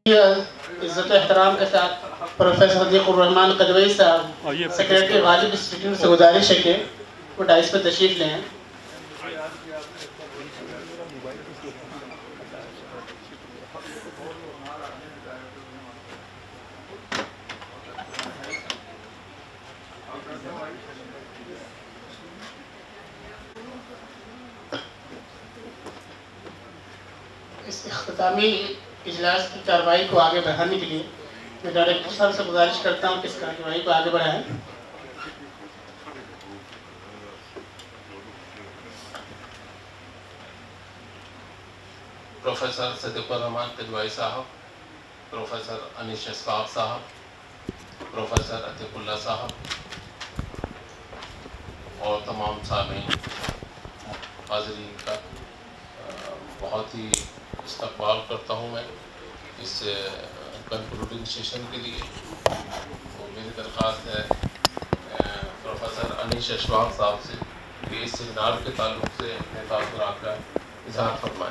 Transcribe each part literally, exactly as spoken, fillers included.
عزت و احترام کے ساتھ پروفیسر صدیق الرحمان قدوئی صاحب سیکریٹری غالب انسٹیٹیوٹ سے گزارش ہے کہ وہ ڈائس پہ تشریف لیں۔ اس اختتامی اجلاس کی کارروائی کو آگے بڑھانے کے لیے میں ڈائریکٹر صاحب سے گزارش کرتا ہوں کہ اس کارروائی کو آگے بڑھائیں۔ پروفیسر صدیق الرحمان قدوئی صاحب، پروفیسر انیش اشفاق صاحب، پروفیسر عتیق اللہ صاحب اور تمام سامعین حاضرین کا بہت ہی استقبال کرتا ہوں میں اس کنکلوڈنگ سیشن کے لیے۔ تو میری درخواست ہے پروفیسر انیش اشفاق صاحب سے کہ اس سیمینار کے تعلق سے اپنے تاثرات کا اظہار فرمائیں۔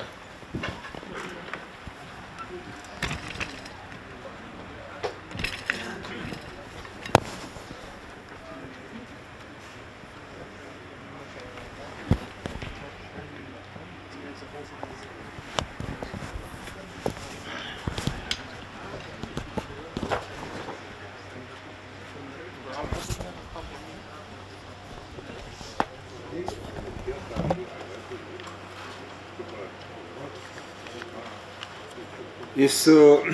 اس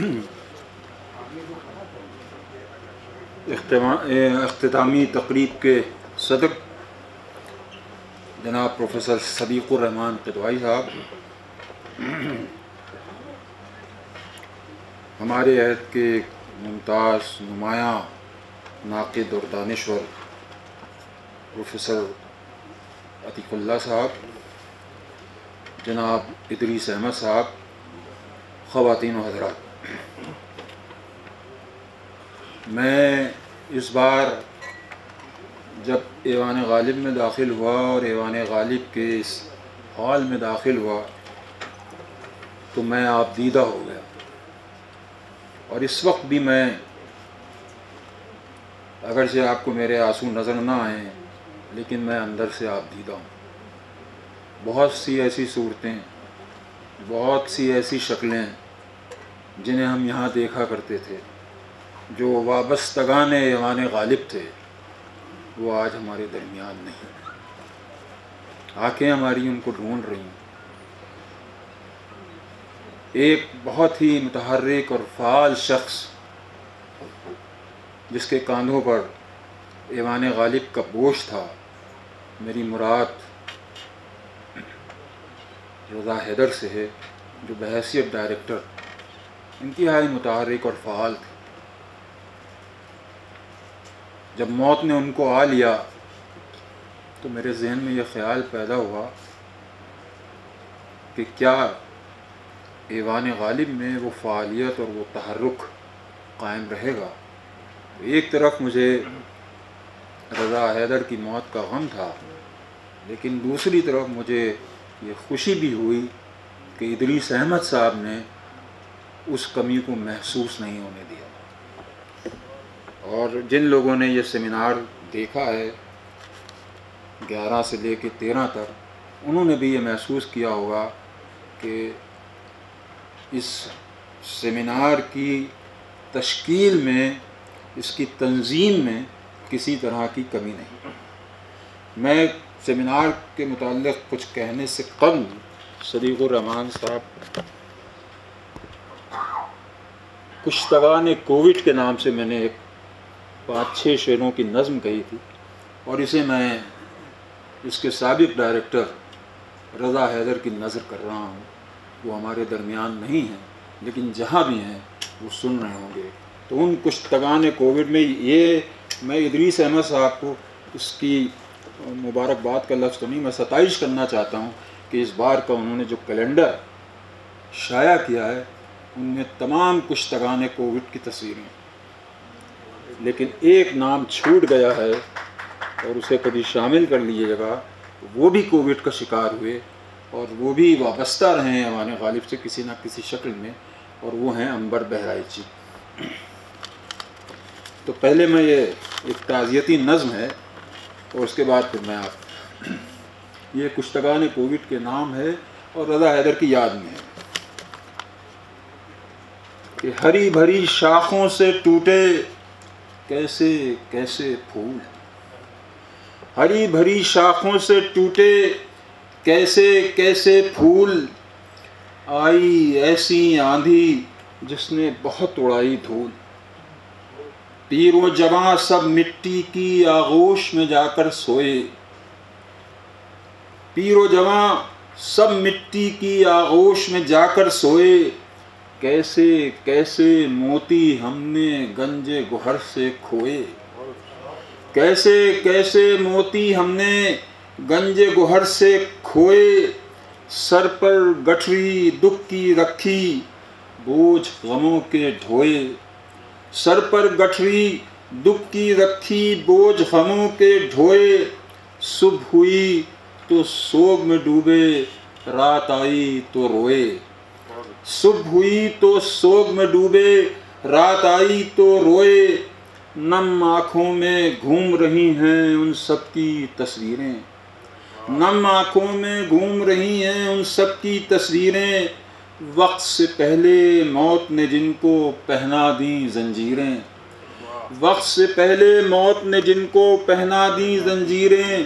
اختتامی تقریب کے صدر جناب پروفیسر صدیق الرحمان قدوئی صاحب، ہمارے عہد کے ممتاز نمایاں ناقد اور دانشور پروفیسر عتیق اللہ صاحب، جناب ادریس احمد صاحب، خواتین و حضرات، میں اس بار جب ایوان غالب میں داخل ہوا اور ایوان غالب کے اس ہال میں داخل ہوا تو میں آپ دیدہ ہو گیا، اور اس وقت بھی میں اگرچہ آپ کو میرے آنسو نظر نہ آئیں لیکن میں اندر سے آپ دیدہ ہوں۔ بہت سی ایسی صورتیں، بہت سی ایسی شکلیں جنہیں ہم یہاں دیکھا کرتے تھے، جو وابستگان ایوان غالب تھے، وہ آج ہمارے درمیان نہیں۔ آنکھیں ہماری ان کو ڈھونڈ رہی ہیں۔ ایک بہت ہی متحرک اور فعال شخص جس کے کاندھوں پر ایوان غالب کا بوجھ تھا، میری مراد رضا حیدر سے ہے، جو بحیثیت ڈائریکٹر انتہائی متحرک اور فعال تھے۔ جب موت نے ان کو آ لیا تو میرے ذہن میں یہ خیال پیدا ہوا کہ کیا ایوان غالب میں وہ فعالیت اور وہ تحرک قائم رہے گا۔ ایک طرف مجھے رضا حیدر کی موت کا غم تھا، لیکن دوسری طرف مجھے یہ خوشی بھی ہوئی کہ ادریس احمد صاحب نے اس کمی کو محسوس نہیں ہونے دیا۔ اور جن لوگوں نے یہ سیمینار دیکھا ہے گیارہ سے لے کے تیرہ تک، انہوں نے بھی یہ محسوس کیا ہوگا کہ اس سیمینار کی تشکیل میں، اس کی تنظیم میں کسی طرح کی کمی نہیں۔ میں سیمینار کے متعلق کچھ کہنے سے قبل صدیق الرحمان صاحب کشتگان کووڈ کے نام سے میں نے ایک پانچ چھ شعروں کی نظم کہی تھی، اور اسے میں اس کے سابق ڈائریکٹر رضا حیدر کی نظر کر رہا ہوں۔ وہ ہمارے درمیان نہیں ہیں، لیکن جہاں بھی ہیں وہ سن رہے ہوں گے۔ تو ان کشتگان کووڈ میں یہ میں ادریس احمد صاحب کو اس کی مبارکباد کا لفظ تو نہیں، میں ستائش کرنا چاہتا ہوں کہ اس بار کا انہوں نے جو کیلنڈر شائع کیا ہے ان میں تمام کشتگان کووڈ کی تصویریں، لیکن ایک نام چھوٹ گیا ہے اور اسے کبھی شامل کر لیجیے گا، وہ بھی کووڈ کا شکار ہوئے اور وہ بھی وابستہ رہے ہیں ایوان غالب سے کسی نہ کسی شکل میں، اور وہ ہیں عنبر بہرائچی۔ تو پہلے میں یہ ایک تعزیتی نظم ہے اور اس کے بعد پھر میں آپ یہ کشتگان کووڈ کے نام ہے اور رضا حیدر کی یاد میں ہے کہ ہری بھری شاخوں سے ٹوٹے کیسے کیسے پھول، ہری بھری شاخوں سے ٹوٹے کیسے کیسے پھول، آئی ایسی آندھی جس نے بہت اڑائی دھول، پیر و جواں سب مٹی کی آغوش میں جا کر سوئے، پیر و جواں سب مٹی کی آغوش میں جا کر سوئے، کیسے کیسے موتی ہم نے گنج گوہر سے کھوئے، کیسے کیسے موتی ہم نے گنج گوہر سے کھوئے، سر پر گٹھری دکھ کی رکھی بوجھ غموں کے ڈھوئے، سر پر گٹھری دکھ کی رکھی بوجھ غموں کے ڈھوئے، صبح ہوئی تو سوگ میں ڈوبے رات آئی تو روئے، صبح ہوئی تو سوگ میں ڈوبے رات آئی تو روئے، نم آنکھوں میں گھوم رہی ہیں ان سب کی تصویریں، نم آنکھوں میں گھوم رہی ہیں ان سب کی تصویریں، وقت سے پہلے موت نے جن کو پہنا دیں زنجیریں، وقت سے پہلے موت نے جن کو پہنا دیں زنجیریں،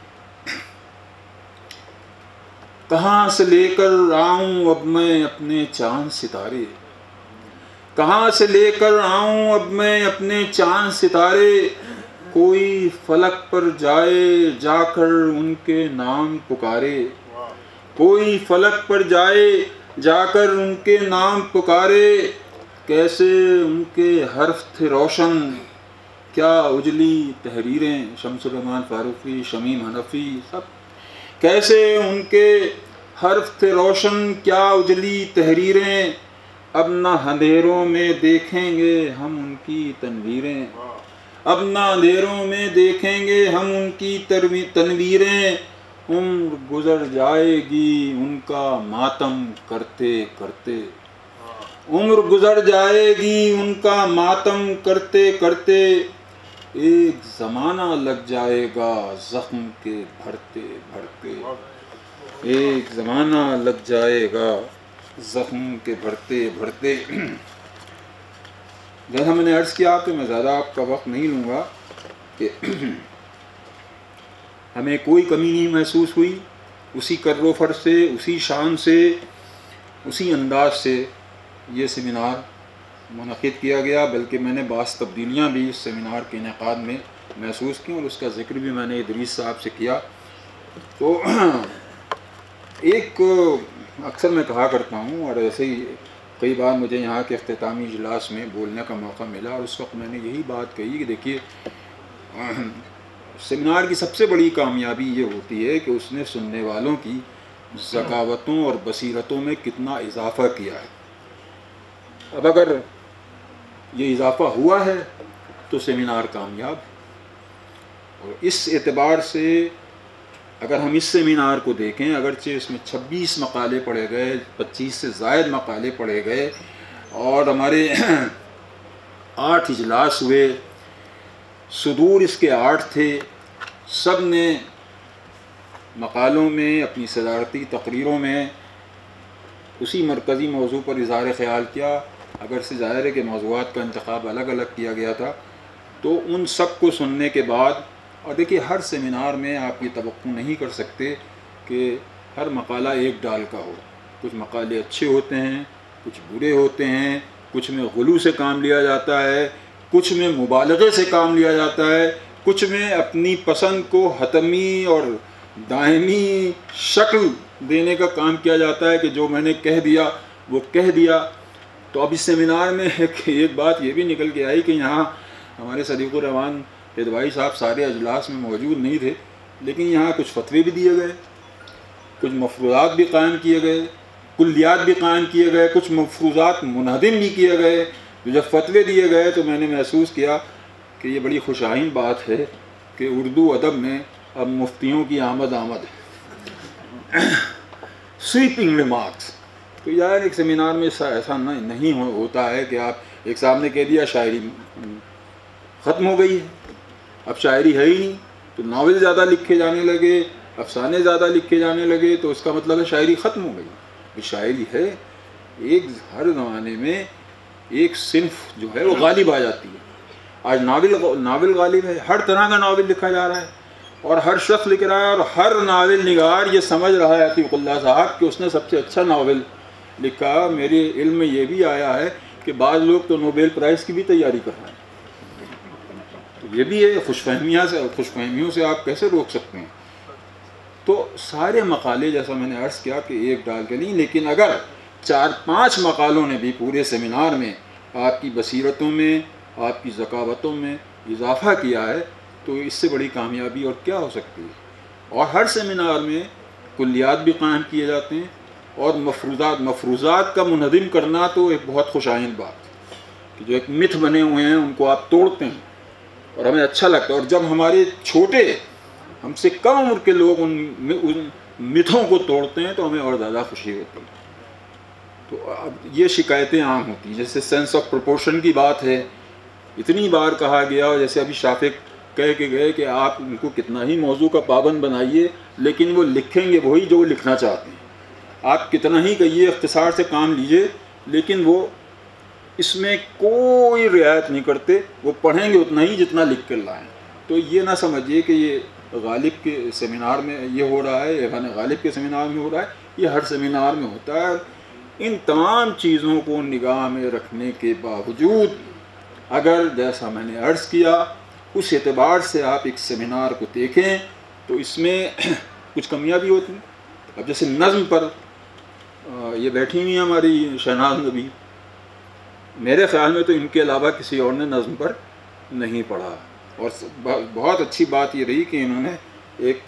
کہاں سے لے کر آؤں اب میں اپنے چاند ستارے، کہاں سے لے کر آؤں اب میں اپنے چاند ستارے، کوئی فلک پر جائے جا کر ان کے نام پکارے، کوئی فلک پر جائے جا کر ان کے نام پکارے، کیسے ان کے حرف تھے روشن کیا اجلی تحریریں، شمس الرحمن فاروقی، شمیم حنفی، سب کیسے ان کے حرف تھے روشن کیا اجلی تحریریں، اب نہ اندھیروں میں دیکھیں گے ہم ان کی تنویریں، اب نہ اندھیروں میں دیکھیں گے ہم ان کی تنویریں، عمر گزر جائے گی ان کا ماتم کرتے کرتے، عمر گزر جائے گی ان کا ماتم کرتے کرتے، ایک زمانہ لگ جائے گا زخم کے بھرتے بھرتے، ایک زمانہ لگ جائے گا زخم کے بھرتے بھرتے۔ جیسا میں نے عرض کیا کہ میں زیادہ آپ کا وقت نہیں لوں گا کہ ہمیں کوئی کمی نہیں محسوس ہوئی، اسی کر و فر سے، اسی شان سے، اسی انداز سے یہ سیمینار منعقد کیا گیا، بلکہ میں نے بعض تبدیلیاں بھی اس سیمینار کے انعقاد میں محسوس کی اور اس کا ذکر بھی میں نے ادریس صاحب سے کیا۔ تو ایک اکثر میں کہا کرتا ہوں اور ایسے ہی کئی بار مجھے یہاں کے اختتامی اجلاس میں بولنے کا موقع ملا اور اس وقت میں نے یہی بات کہی کہ دیکھیے سیمینار کی سب سے بڑی کامیابی یہ ہوتی ہے کہ اس نے سننے والوں کی ذکاوتوں اور بصیرتوں میں کتنا اضافہ کیا ہے۔ اب اگر یہ اضافہ ہوا ہے تو سیمینار کامیاب، اور اس اعتبار سے اگر ہم اس سیمینار کو دیکھیں، اگرچہ اس میں چھبیس مقالے پڑھے گئے، پچیس سے زائد مقالے پڑھے گئے اور ہمارے آٹھ اجلاس ہوئے، صدور اس کے آٹھ تھے، سب نے مقالوں میں اپنی صدارتی تقریروں میں اسی مرکزی موضوع پر اظہار خیال کیا، اگر سے ظاہر ہے کہ موضوعات کا انتخاب الگ الگ کیا گیا تھا، تو ان سب کو سننے کے بعد، اور دیکھیے ہر سیمینار میں آپ یہ توقع نہیں کر سکتے کہ ہر مقالہ ایک ڈال کا ہو، کچھ مقالے اچھے ہوتے ہیں، کچھ برے ہوتے ہیں، کچھ میں غلو سے کام لیا جاتا ہے، کچھ میں مبالغے سے کام لیا جاتا ہے، کچھ میں اپنی پسند کو حتمی اور دائمی شکل دینے کا کام کیا جاتا ہے کہ جو میں نے کہہ دیا وہ کہہ دیا۔ تو اب اس سیمینار میں ایک بات یہ بھی نکل کے آئی کہ یہاں ہمارے صدیق الرحمان ادوائی صاحب سارے اجلاس میں موجود نہیں تھے، لیکن یہاں کچھ فتوے بھی دیے گئے، کچھ مفروضات بھی قائم کیے گئے، کلیات بھی قائم کیے گئے، کچھ مفروضات منہدم بھی کیے گئے۔ جب فتوے دیے گئے تو میں نے محسوس کیا کہ یہ بڑی خوشائن بات ہے کہ اردو ادب میں اب مفتیوں کی آمد آمد ہے۔ سویپنگ ریمارکس، تو یار ایک سیمینار میں ایسا نہیں ہوتا ہے کہ آپ ایک صاحب نے کہہ دیا شاعری ختم ہو گئی ہے، اب شاعری ہے ہی نہیں، تو ناول زیادہ لکھے جانے لگے، افسانے زیادہ لکھے جانے لگے، تو اس کا مطلب ہے شاعری ختم ہو گئی۔ شاعری ہے ایک، ہر زمانے میں ایک صنف جو ہے وہ غالب آ جاتی ہے۔ آج ناول ناول غالب ہے، ہر طرح کا ناول لکھا جا رہا ہے اور ہر شخص لکھ رہا ہے، اور ہر ناول نگار یہ سمجھ رہا ہے عتیق اللہ صاحب کہ اس نے سب سے اچھا ناول لکھا۔ میرے علم میں یہ بھی آیا ہے کہ بعض لوگ تو نوبل پرائز کی بھی تیاری کر رہے ہیں، تو یہ بھی ہے، خوش فہمیاں سے خوش فہمیوں سے آپ کیسے روک سکتے ہیں؟ تو سارے مقالے جیسا میں نے عرض کیا کہ ایک ڈال کے نہیں، لیکن اگر چار پانچ مقالوں نے بھی پورے سیمینار میں آپ کی بصیرتوں میں، آپ کی ذکاوتوں میں اضافہ کیا ہے، تو اس سے بڑی کامیابی اور کیا ہو سکتی ہے؟ اور ہر سیمینار میں کلیات بھی قائم کیے جاتے ہیں، اور مفروضات مفروضات کا منہدم کرنا تو ایک بہت خوش آئند بات ہے کہ جو ایک متھ بنے ہوئے ہیں ان کو آپ توڑتے ہیں، اور ہمیں اچھا لگتا ہے۔ اور جب ہمارے چھوٹے، ہم سے کم عمر کے لوگ ان متھوں کو توڑتے ہیں تو ہمیں اور زیادہ خوشی ہوتی ہے۔ تو اب یہ شکایتیں عام ہوتی ہیں، جیسے سینس آف پروپورشن کی بات ہے، اتنی بار کہا گیا، اور جیسے ابھی شافق کہہ کے گئے کہ آپ ان کو کتنا ہی موضوع کا پابند بنائیے لیکن وہ لکھیں گے وہی جو وہ لکھنا چاہتے ہیں۔ آپ کتنا ہی کہیے اختصار سے کام لیجئے، لیکن وہ اس میں کوئی رعایت نہیں کرتے، وہ پڑھیں گے اتنا ہی جتنا لکھ کر لائیں۔ تو یہ نہ سمجھیے کہ یہ غالب کے سیمینار میں یہ ہو رہا ہے، ایوان غالب کے سیمینار میں ہو رہا ہے، یہ ہر سیمینار میں ہوتا ہے۔ ان تمام چیزوں کو نگاہ میں رکھنے کے باوجود اگر جیسا میں نے عرض کیا اس اعتبار سے آپ ایک سیمینار کو دیکھیں تو اس میں کچھ کمیاں بھی ہوتی ہیں۔ اب جیسے نظم پر یہ بیٹھی ہوئی ہیں ہماری شہناز نبی، میرے خیال میں تو ان کے علاوہ کسی اور نے نظم پر نہیں پڑھا، اور بہت اچھی بات یہ رہی کہ انہوں نے ایک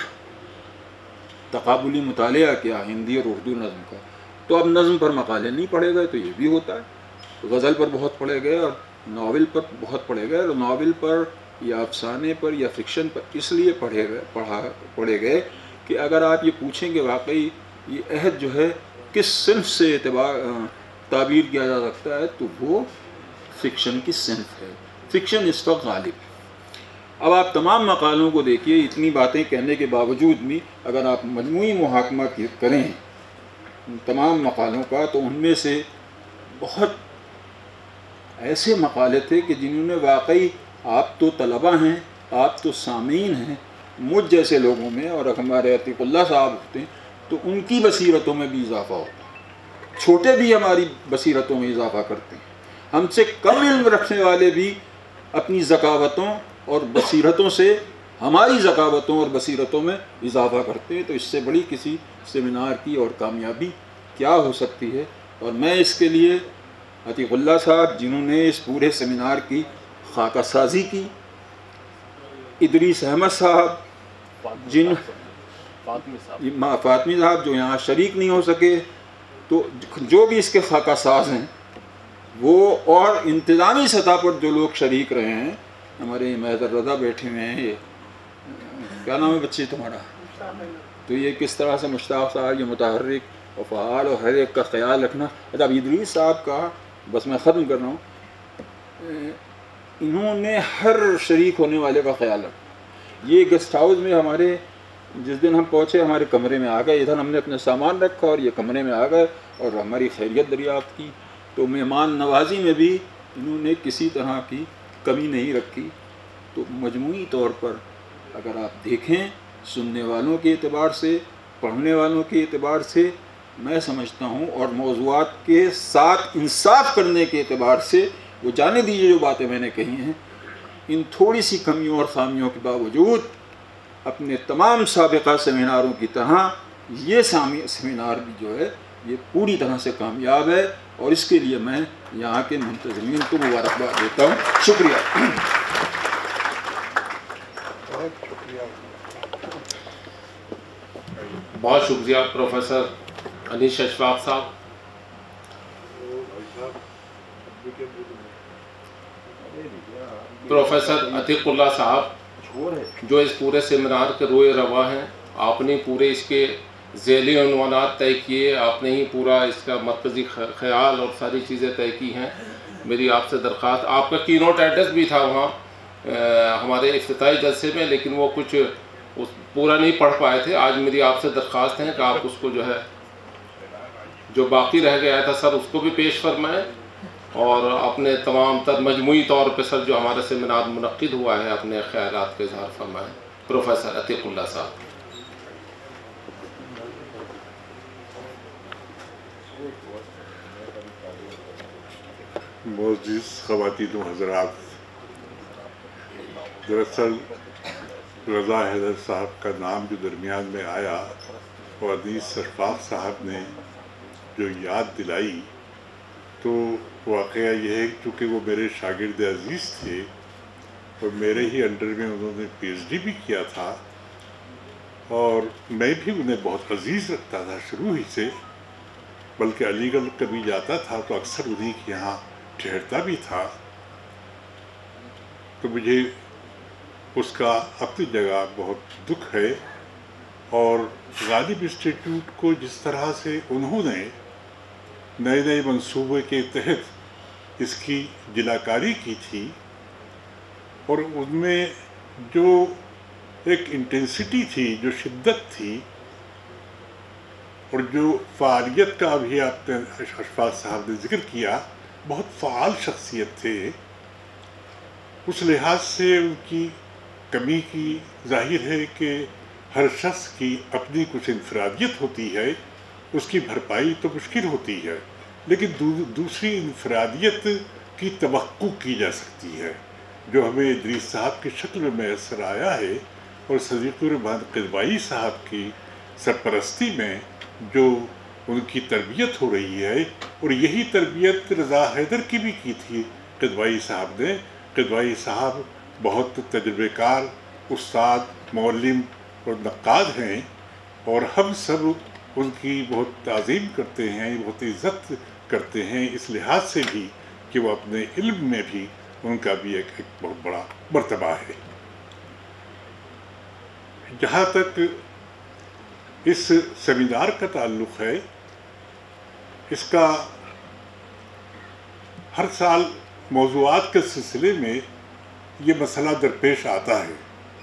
تقابلی مطالعہ کیا ہندی اور اردو نظم کا۔ تو اب نظم پر مقالے نہیں پڑھے گئے تو یہ بھی ہوتا ہے، غزل پر بہت پڑھے گئے اور ناول پر بہت پڑھے گئے، اور ناول پر یا افسانے پر یا فکشن پر اس لیے پڑھے گئے پڑھا پڑھے گئے کہ اگر آپ یہ پوچھیں کہ واقعی یہ عہد جو ہے کس صنف سے اعتبار تعبیر کیا جا سکتا ہے تو وہ فکشن کی صنف ہے، فکشن اس وقت غالب ہے۔ اب آپ تمام مقالوں کو دیکھیے، اتنی باتیں کہنے کے باوجود بھی اگر آپ مجموعی محاکمہ کریں تمام مقالوں کا تو ان میں سے بہت ایسے مقالے تھے کہ جنہوں نے واقعی، آپ تو طلبہ ہیں، آپ تو سامعین ہیں، مجھ جیسے لوگوں میں، اور ہمارے عتیق اللہ صاحب ہوتے ہیں تو ان کی بصیرتوں میں بھی اضافہ ہوتا ہے، چھوٹے بھی ہماری بصیرتوں میں اضافہ کرتے ہیں، ہم سے کم علم رکھنے والے بھی اپنی ذکاوتوں اور بصیرتوں سے ہماری ذکاوتوں اور بصیرتوں میں اضافہ کرتے ہیں۔ تو اس سے بڑی کسی سیمینار کی اور کامیابی کیا ہو سکتی ہے؟ اور میں اس کے لیے عتیق اللہ صاحب جنہوں نے اس پورے سیمینار کی خاکہ سازی کی، ادریس احمد صاحب جن فاطمی صاحب جو یہاں شریک نہیں ہو سکے، تو جو بھی اس کے خاکہ ساز ہیں وہ، اور انتظامی سطح پر جو لوگ شریک رہے ہیں، ہمارے محضر رضا بیٹھے ہوئے ہیں، یہ کیا نام ہے بچے تمہارا، تو یہ کس طرح سے مشتاق صاحب یہ متحرک اور فعال اور ہر ایک کا خیال رکھنا۔ اب ادریس صاحب کا بس میں ختم کر رہا ہوں، انہوں نے ہر شریک ہونے والے کا خیال رکھا۔ یہ گیسٹ ہاؤس میں ہمارے جس دن ہم پہنچے ہمارے کمرے میں آ گئے، ادھر ہم نے اپنے سامان رکھا اور یہ کمرے میں آ گئے اور ہماری خیریت دریافت کی، تو مہمان نوازی میں بھی انہوں نے کسی طرح کی کمی نہیں رکھی۔ تو مجموعی طور پر اگر آپ دیکھیں سننے والوں کے اعتبار سے، پڑھنے والوں کے اعتبار سے، میں سمجھتا ہوں، اور موضوعات کے ساتھ انصاف کرنے کے اعتبار سے، وہ جانے دیجیے جو باتیں میں نے کہی ہیں، ان تھوڑی سی کمیوں اور خامیوں کے باوجود اپنے تمام سابقہ سیمیناروں کی طرح یہ سیمینار بھی جو ہے یہ پوری طرح سے کامیاب ہے، اور اس کے لیے میں یہاں کے منتظمین کو مبارکباد دیتا ہوں۔ شکریہ۔ بہت شکریہ پروفیسر انیس اشفاق صاحب۔ پروفیسر عتیق اللہ صاحب جو اس پورے سیمینار کے روئے رواں ہیں، آپ نے پورے اس کے ذیلی عنوانات طے کیے، آپ نے ہی پورا اس کا مرکزی خیال اور ساری چیزیں طے کی ہیں۔ میری آپ سے درخواست، آپ کا کی نوٹ ایڈریس بھی تھا وہاں ہمارے افتتاحی جلسے میں، لیکن وہ کچھ اس پورا نہیں پڑھ پائے تھے۔ آج میری آپ سے درخواست ہے کہ آپ اس کو جو ہے جو باقی رہ گیا تھا سر اس کو بھی پیش فرمائیں، اور اپنے تمام تر مجموعی طور پہ سر جو ہمارا سیمینار منعقد ہوا ہے اپنے خیالات کا اظہار فرمائیں۔ پروفیسر عتیق اللہ صاحب۔ معزز خواتین و حضرات، دراصل رضا حیدر صاحب کا نام جو درمیان میں آیا اور انیس سرفراز صاحب نے جو یاد دلائی، تو واقعہ یہ ہے چونکہ وہ میرے شاگرد عزیز تھے اور میرے ہی انڈر میں انہوں نے پی ایچ ڈی بھی کیا تھا، اور میں بھی انہیں بہت عزیز رکھتا تھا شروع ہی سے، بلکہ علی گڑھ کبھی جاتا تھا تو اکثر انہیں کے یہاں ٹھہرتا بھی تھا۔ تو مجھے اس کا اپنی جگہ بہت دکھ ہے، اور غالب انسٹیٹیوٹ کو جس طرح سے انہوں نے نئے نئے منصوبے کے تحت اس کی جلا کاری کی تھی، اور ان میں جو ایک انٹینسٹی تھی، جو شدت تھی، اور جو فعالیت کا ابھی آپ نے اشفاق صاحب نے ذکر کیا، بہت فعال شخصیت تھے، اس لحاظ سے ان کی کمی کی ظاہر ہے کہ ہر شخص کی اپنی کچھ انفرادیت ہوتی ہے، اس کی بھرپائی تو مشکل ہوتی ہے، لیکن دوسری انفرادیت کی توقع کی جا سکتی ہے، جو ہمیں ادریس صاحب کی شکل میں میسر آیا ہے، اور صدیق الرحمن قدوائی صاحب کی سرپرستی میں جو ان کی تربیت ہو رہی ہے، اور یہی تربیت رضا حیدر کی بھی کی تھی قدوائی صاحب نے۔ قدوائی صاحب بہت تجربہ کار استاد، معلم اور نقاد ہیں، اور ہم سب ان کی بہت تعظیم کرتے ہیں، بہت عزت کرتے ہیں، اس لحاظ سے بھی کہ وہ اپنے علم میں بھی ان کا بھی ایک ایک بہت بڑا مرتبہ ہے۔ جہاں تک اس سیمینار کا تعلق ہے، اس کا ہر سال موضوعات کے سلسلے میں یہ مسئلہ درپیش آتا ہے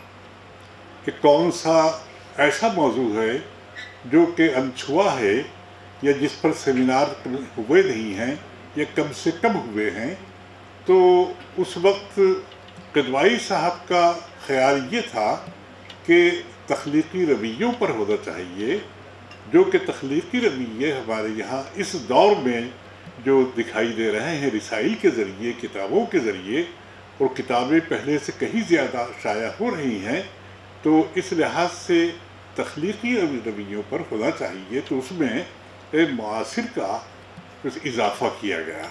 کہ کون سا ایسا موضوع ہے جو کہ انچھوا ہے، یا جس پر سیمینار ہوئے نہیں ہیں یا کم سے کم ہوئے ہیں۔ تو اس وقت قدوائی صاحب کا خیال یہ تھا کہ تخلیقی رویوں پر ہونا چاہیے، جو کہ تخلیقی رویے ہمارے یہاں اس دور میں جو دکھائی دے رہے ہیں رسائل کے ذریعے، کتابوں کے ذریعے، اور کتابیں پہلے سے کہیں زیادہ شائع ہو رہی ہیں، تو اس لحاظ سے تخلیقی رویوں پر ہونا چاہیے۔ تو اس میں ایک معاصر کا اضافہ کیا گیا۔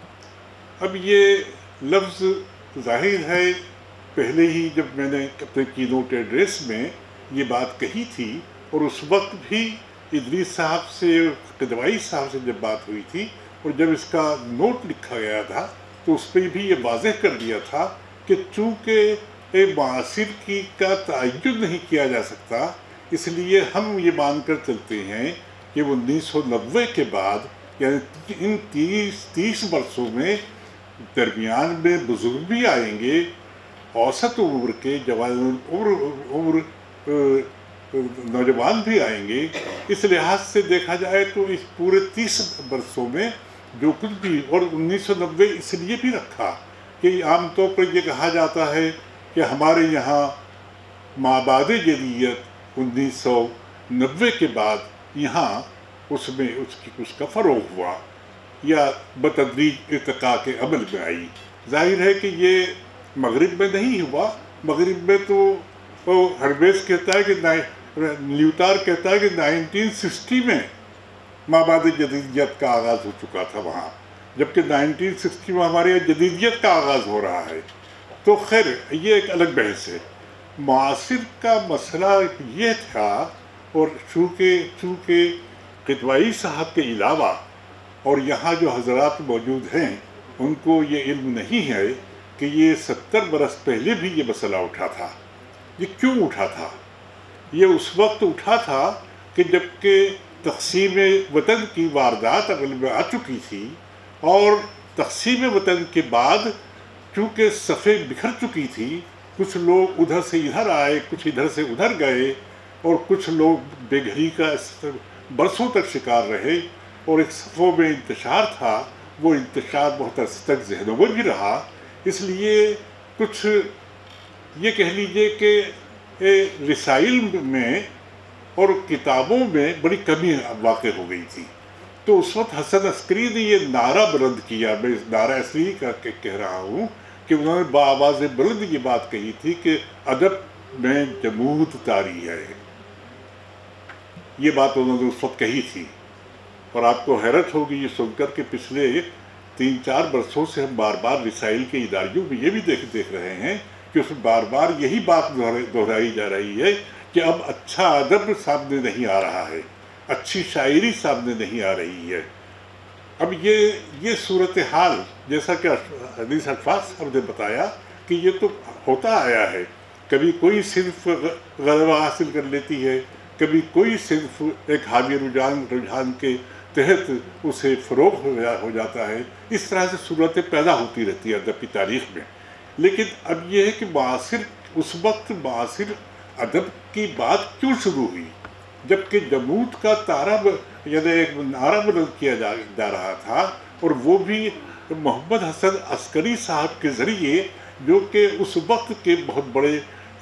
اب یہ لفظ ظاہر ہے پہلے ہی جب میں نے اپنے کی نوٹ ایڈریس میں یہ بات کہی تھی، اور اس وقت بھی ادریس صاحب سے، قدوائی صاحب سے جب بات ہوئی تھی، اور جب اس کا نوٹ لکھا گیا تھا تو اس پہ بھی یہ واضح کر دیا تھا کہ چونکہ ایک معاصر کی کا تعین نہیں کیا جا سکتا، اس لیے ہم یہ مان کر چلتے ہیں کہ انیس سو نوے کے بعد، یعنی ان تیس تیس برسوں میں درمیان میں بزرگ بھی آئیں گے، اوسط عمر کے جوان عمر عمر نوجوان بھی آئیں گے۔ اس لحاظ سے دیکھا جائے تو اس پورے تیس برسوں میں جو کچھ بھی، اور انیس سو نوے اس لیے بھی رکھا کہ عام طور پر یہ کہا جاتا ہے کہ ہمارے یہاں مابعد جدیت انیس سو نوے کے بعد یہاں اس میں اس کی اس کا فروغ ہوا، یا بتدریج ارتقاء کے عمل میں آئی۔ ظاہر ہے کہ یہ مغرب میں نہیں ہوا، مغرب میں تو ہرمیس کہتا ہے کہ لیوتار کہتا ہے کہ نائنٹین سکسٹی میں مابعد جدیدیت کا آغاز ہو چکا تھا وہاں، جبکہ نائنٹین سکسٹی میں ہمارے یہاں جدیدیت کا آغاز ہو رہا ہے۔ تو خیر یہ ایک الگ بحث ہے۔ معاصر کا مسئلہ یہ تھا، اور چونکہ چونکہ قدوائی صاحب کے علاوہ اور یہاں جو حضرات موجود ہیں ان کو یہ علم نہیں ہے کہ یہ ستر برس پہلے بھی یہ مسئلہ اٹھا تھا۔ یہ کیوں اٹھا تھا؟ یہ اس وقت اٹھا تھا کہ جبکہ تقسیم وطن کی واردات عمل میں آ چکی تھی اور تقسیم وطن کے بعد چونکہ صفیں بکھر چکی تھی، کچھ لوگ ادھر سے ادھر آئے، کچھ ادھر سے ادھر گئے، اور کچھ لوگ بے گھری کا برسوں تک شکار رہے، اور ایک صفوں میں انتشار تھا، وہ انتشار بہت عرصے تک ذہنوں میں بھی رہا۔ اس لیے کچھ یہ کہہ لیجئے کہ رسائل میں اور کتابوں میں بڑی کمی واقع ہو گئی تھی۔ تو اس وقت حسن عسکری نے یہ نعرہ بلند کیا، میں اس نعرہ اس لیے کہہ رہا ہوں کہ انہوں نے بآواز بلند یہ بات کہی تھی کہ ادب میں جمود طاری ہے۔ یہ بات انہوں نے اس وقت کہی تھی، اور آپ کو حیرت ہوگی یہ سن کر کہ پچھلے تین چار برسوں سے ہم بار بار رسائل کے اداریوں میں یہ بھی دیکھ دیکھ رہے ہیں کہ اس میں بار بار یہی بات دہرائی جا رہی ہے کہ اب اچھا ادب سامنے نہیں آ رہا ہے، اچھی شاعری سامنے نہیں آ رہی ہے۔ اب یہ یہ صورتحال جیسا کہ حدیث الفاظ صاحب نے بتایا کہ یہ تو ہوتا آیا ہے، کبھی کوئی صرف غلبہ حاصل کر لیتی ہے، کبھی کوئی صرف ایک حاوی رجحان رجحان کے تحت اسے فروغ ہو جاتا ہے۔ اس طرح سے صورتیں پیدا ہوتی رہتی ہے ادب کی تاریخ میں۔ لیکن اب یہ ہے کہ معاصر اس وقت معاصر ادب کی بات کیوں شروع ہوئی، جبکہ جمود کا تارہ یعنی ایک نعرہ بلند کیا جا جا رہا تھا، اور وہ بھی محمد حسن عسکری صاحب کے ذریعے، جو کہ اس وقت کے بہت بڑے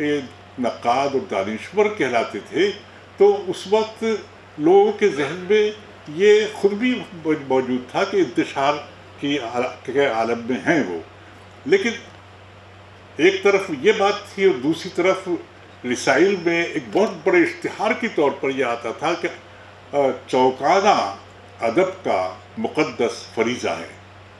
نقاد اور دانشور کہلاتے تھے۔ تو اس وقت لوگوں کے ذہن میں یہ خود بھی موجود تھا کہ انتشار کی عالم میں ہیں وہ، لیکن ایک طرف یہ بات تھی اور دوسری طرف رسائل میں ایک بہت بڑے اشتہار کے طور پر یہ آتا تھا کہ چوکانہ ادب کا مقدس فریضہ ہے۔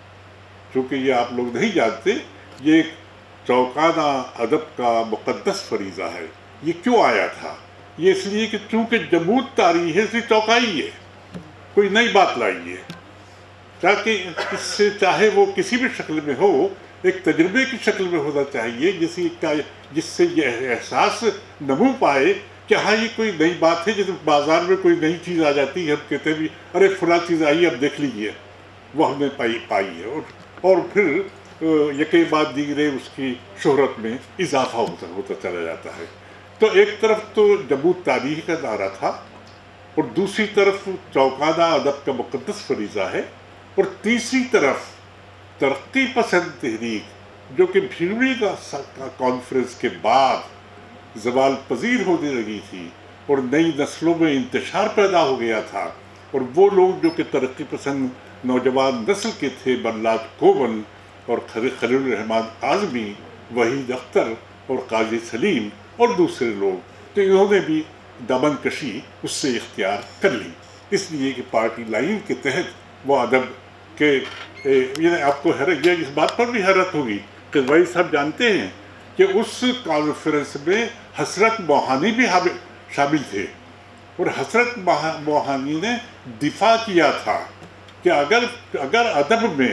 چونکہ یہ آپ لوگ نہیں جانتے، یہ ایک چوکانہ ادب کا مقدس فریضہ ہے۔ یہ کیوں آیا تھا؟ یہ اس لیے کہ چونکہ جمود طاری ہے، اس لیے چوکائی ہے، کوئی نئی بات لائی ہے، تاکہ اس سے چاہے وہ کسی بھی شکل میں ہو، ایک تجربے کی شکل میں ہونا چاہیے، جس کا جس سے یہ احساس نمو پائے کہ ہاں یہ کوئی نئی بات ہے۔ جیسے بازار میں کوئی نئی چیز آ جاتی ہے، ہم کہتے بھی ارے فلاں چیز آئی ہے، اب دیکھ لیجیے، وہ ہم نے پائی پائی ہے، اور اور پھر یکے بعد دیگرے اس کی شہرت میں اضافہ ہوتا ہوتا چلا جاتا ہے۔ تو ایک طرف تو جمود تاریخ کا نعرہ تھا، اور دوسری طرف چوکانہ ادب کا مقدس فریضہ ہے، اور تیسری طرف ترقی پسند تحریک جو کہ بھیڑوی کا کانفرنس کے بعد زوال پذیر ہونے لگی تھی اور نئی نسلوں میں انتشار پیدا ہو گیا تھا، اور وہ لوگ جو کہ ترقی پسند نوجوان نسل کے تھے، بلراج کوول اور خلیل الرحمن اعظمی، وحید اختر اور قاضی سلیم اور دوسرے لوگ، تو انہوں نے بھی دامن کشی اس سے اختیار کر لی، اس لیے کہ پارٹی لائن کے تحت وہ ادب کے یعنی آپ کو حیرت یہ اس بات پر بھی حیرت ہوگی کہ بھائی صاحب جانتے ہیں کہ اس کانفرنس میں حسرت موہانی بھی شامل تھے، اور حسرت موہانی نے دفاع کیا تھا کہ اگر اگر ادب میں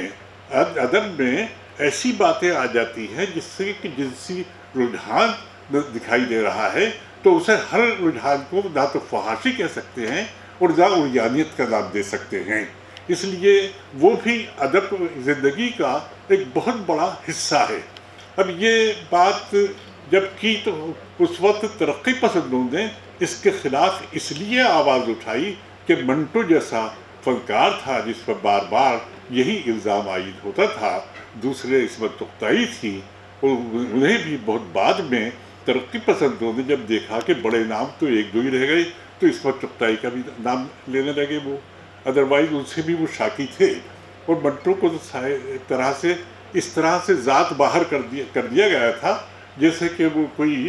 ادب میں ایسی باتیں آ جاتی ہیں جس سے کہ جنسی رجحان دکھائی دے رہا ہے، تو اسے ہر رجحان کو نہ تو فحاشی کہہ سکتے ہیں اور نہ عریانیت کا نام دے سکتے ہیں۔ اس لیے وہ بھی ادب زندگی کا ایک بہت بڑا حصہ ہے۔ اب یہ بات جب کی تو اس وقت ترقی پسندوں نے اس کے خلاف اس لیے آواز اٹھائی کہ منٹو جیسا فنکار تھا جس پر بار بار یہی الزام عائد ہوتا تھا، دوسرے عصمت چغتائی تھی، اور انہیں بھی بہت بعد میں ترقی پسندوں نے جب دیکھا کہ بڑے نام تو ایک دو ہی رہ گئے، تو عصمت چغتائی کا بھی نام لینے لگے وہ، ادروائز ان سے بھی وہ شاکی تھے، اور منٹو کو تو ایک طرح سے اس طرح سے ذات باہر کر دیا کر دیا گیا تھا جیسے کہ وہ کوئی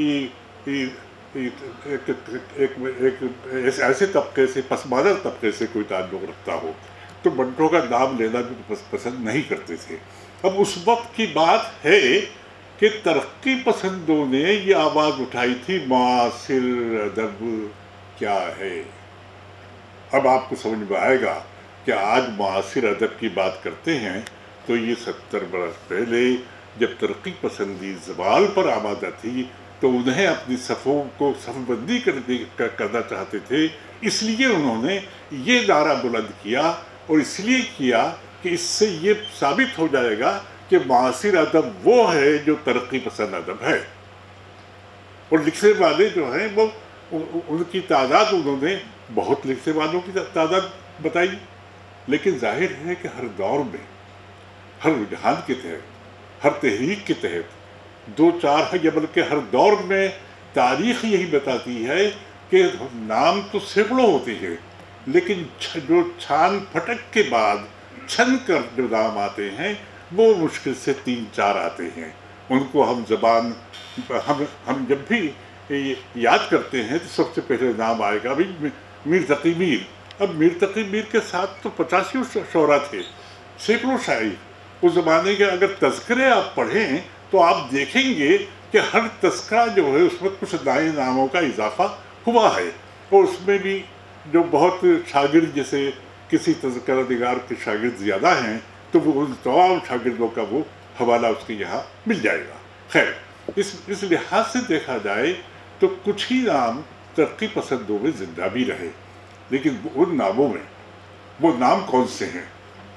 ایسے طبقے سے پسماندہ طبقے سے کوئی تعلق رکھتا ہو، تو منٹو کا نام لینا بھی پسند نہیں کرتے تھے۔ اب اس وقت کی بات ہے کہ ترقی پسندوں نے یہ آواز اٹھائی تھی معاصر ادب کیا ہے۔ اب آپ کو سمجھ میں آئے گا کہ آج معاصر ادب کی بات کرتے ہیں تو یہ ستر برس پہلے جب ترقی پسندی زوال پر آمادہ تھی، تو انہیں اپنی صفوں کو صف بندی کرنا چاہتے تھے، اس لیے انہوں نے یہ نعرہ بلند کیا، اور اس لیے کیا کہ اس سے یہ ثابت ہو جائے گا کہ معاصر ادب وہ ہے جو ترقی پسند ادب ہے۔ اور لکھنے والے جو ہیں وہ ان کی تعداد انہوں نے بہت لکھنے والوں کی تعداد بتائی، لیکن ظاہر ہے کہ ہر دور میں، ہر رجحان کے تحت، ہر تحریک کے تحت دو چار ہے، یا بلکہ ہر دور میں تاریخ یہی بتاتی ہے کہ نام تو سینکڑوں ہوتے ہیں، لیکن جو چھان پھٹک کے بعد چھن کر جو نام آتے ہیں وہ مشکل سے تین چار آتے ہیں۔ ان کو ہم زبان ہم ہم جب بھی یاد کرتے ہیں تو سب سے پہلے نام آئے گا بھائی میر تقی میر۔ اب میر تقی میر کے ساتھ تو پچاسیوں شعراء تھے، سینکڑوں شاعر اس زمانے کے۔ اگر تذکرے آپ پڑھیں تو آپ دیکھیں گے کہ ہر تذکرہ جو ہے اس میں کچھ نئے ناموں کا اضافہ ہوا ہے، اور اس میں بھی جو بہت شاگرد، جیسے کسی تذکرہ نگار کے شاگرد زیادہ ہیں تو وہ ان تمام شاگردوں کا وہ حوالہ اس کے یہاں مل جائے گا۔ خیر، اس اس لحاظ سے دیکھا جائے تو کچھ ہی نام ترقی پسندوں میں زندہ بھی رہے، لیکن ان ناموں میں وہ نام کون سے ہیں؟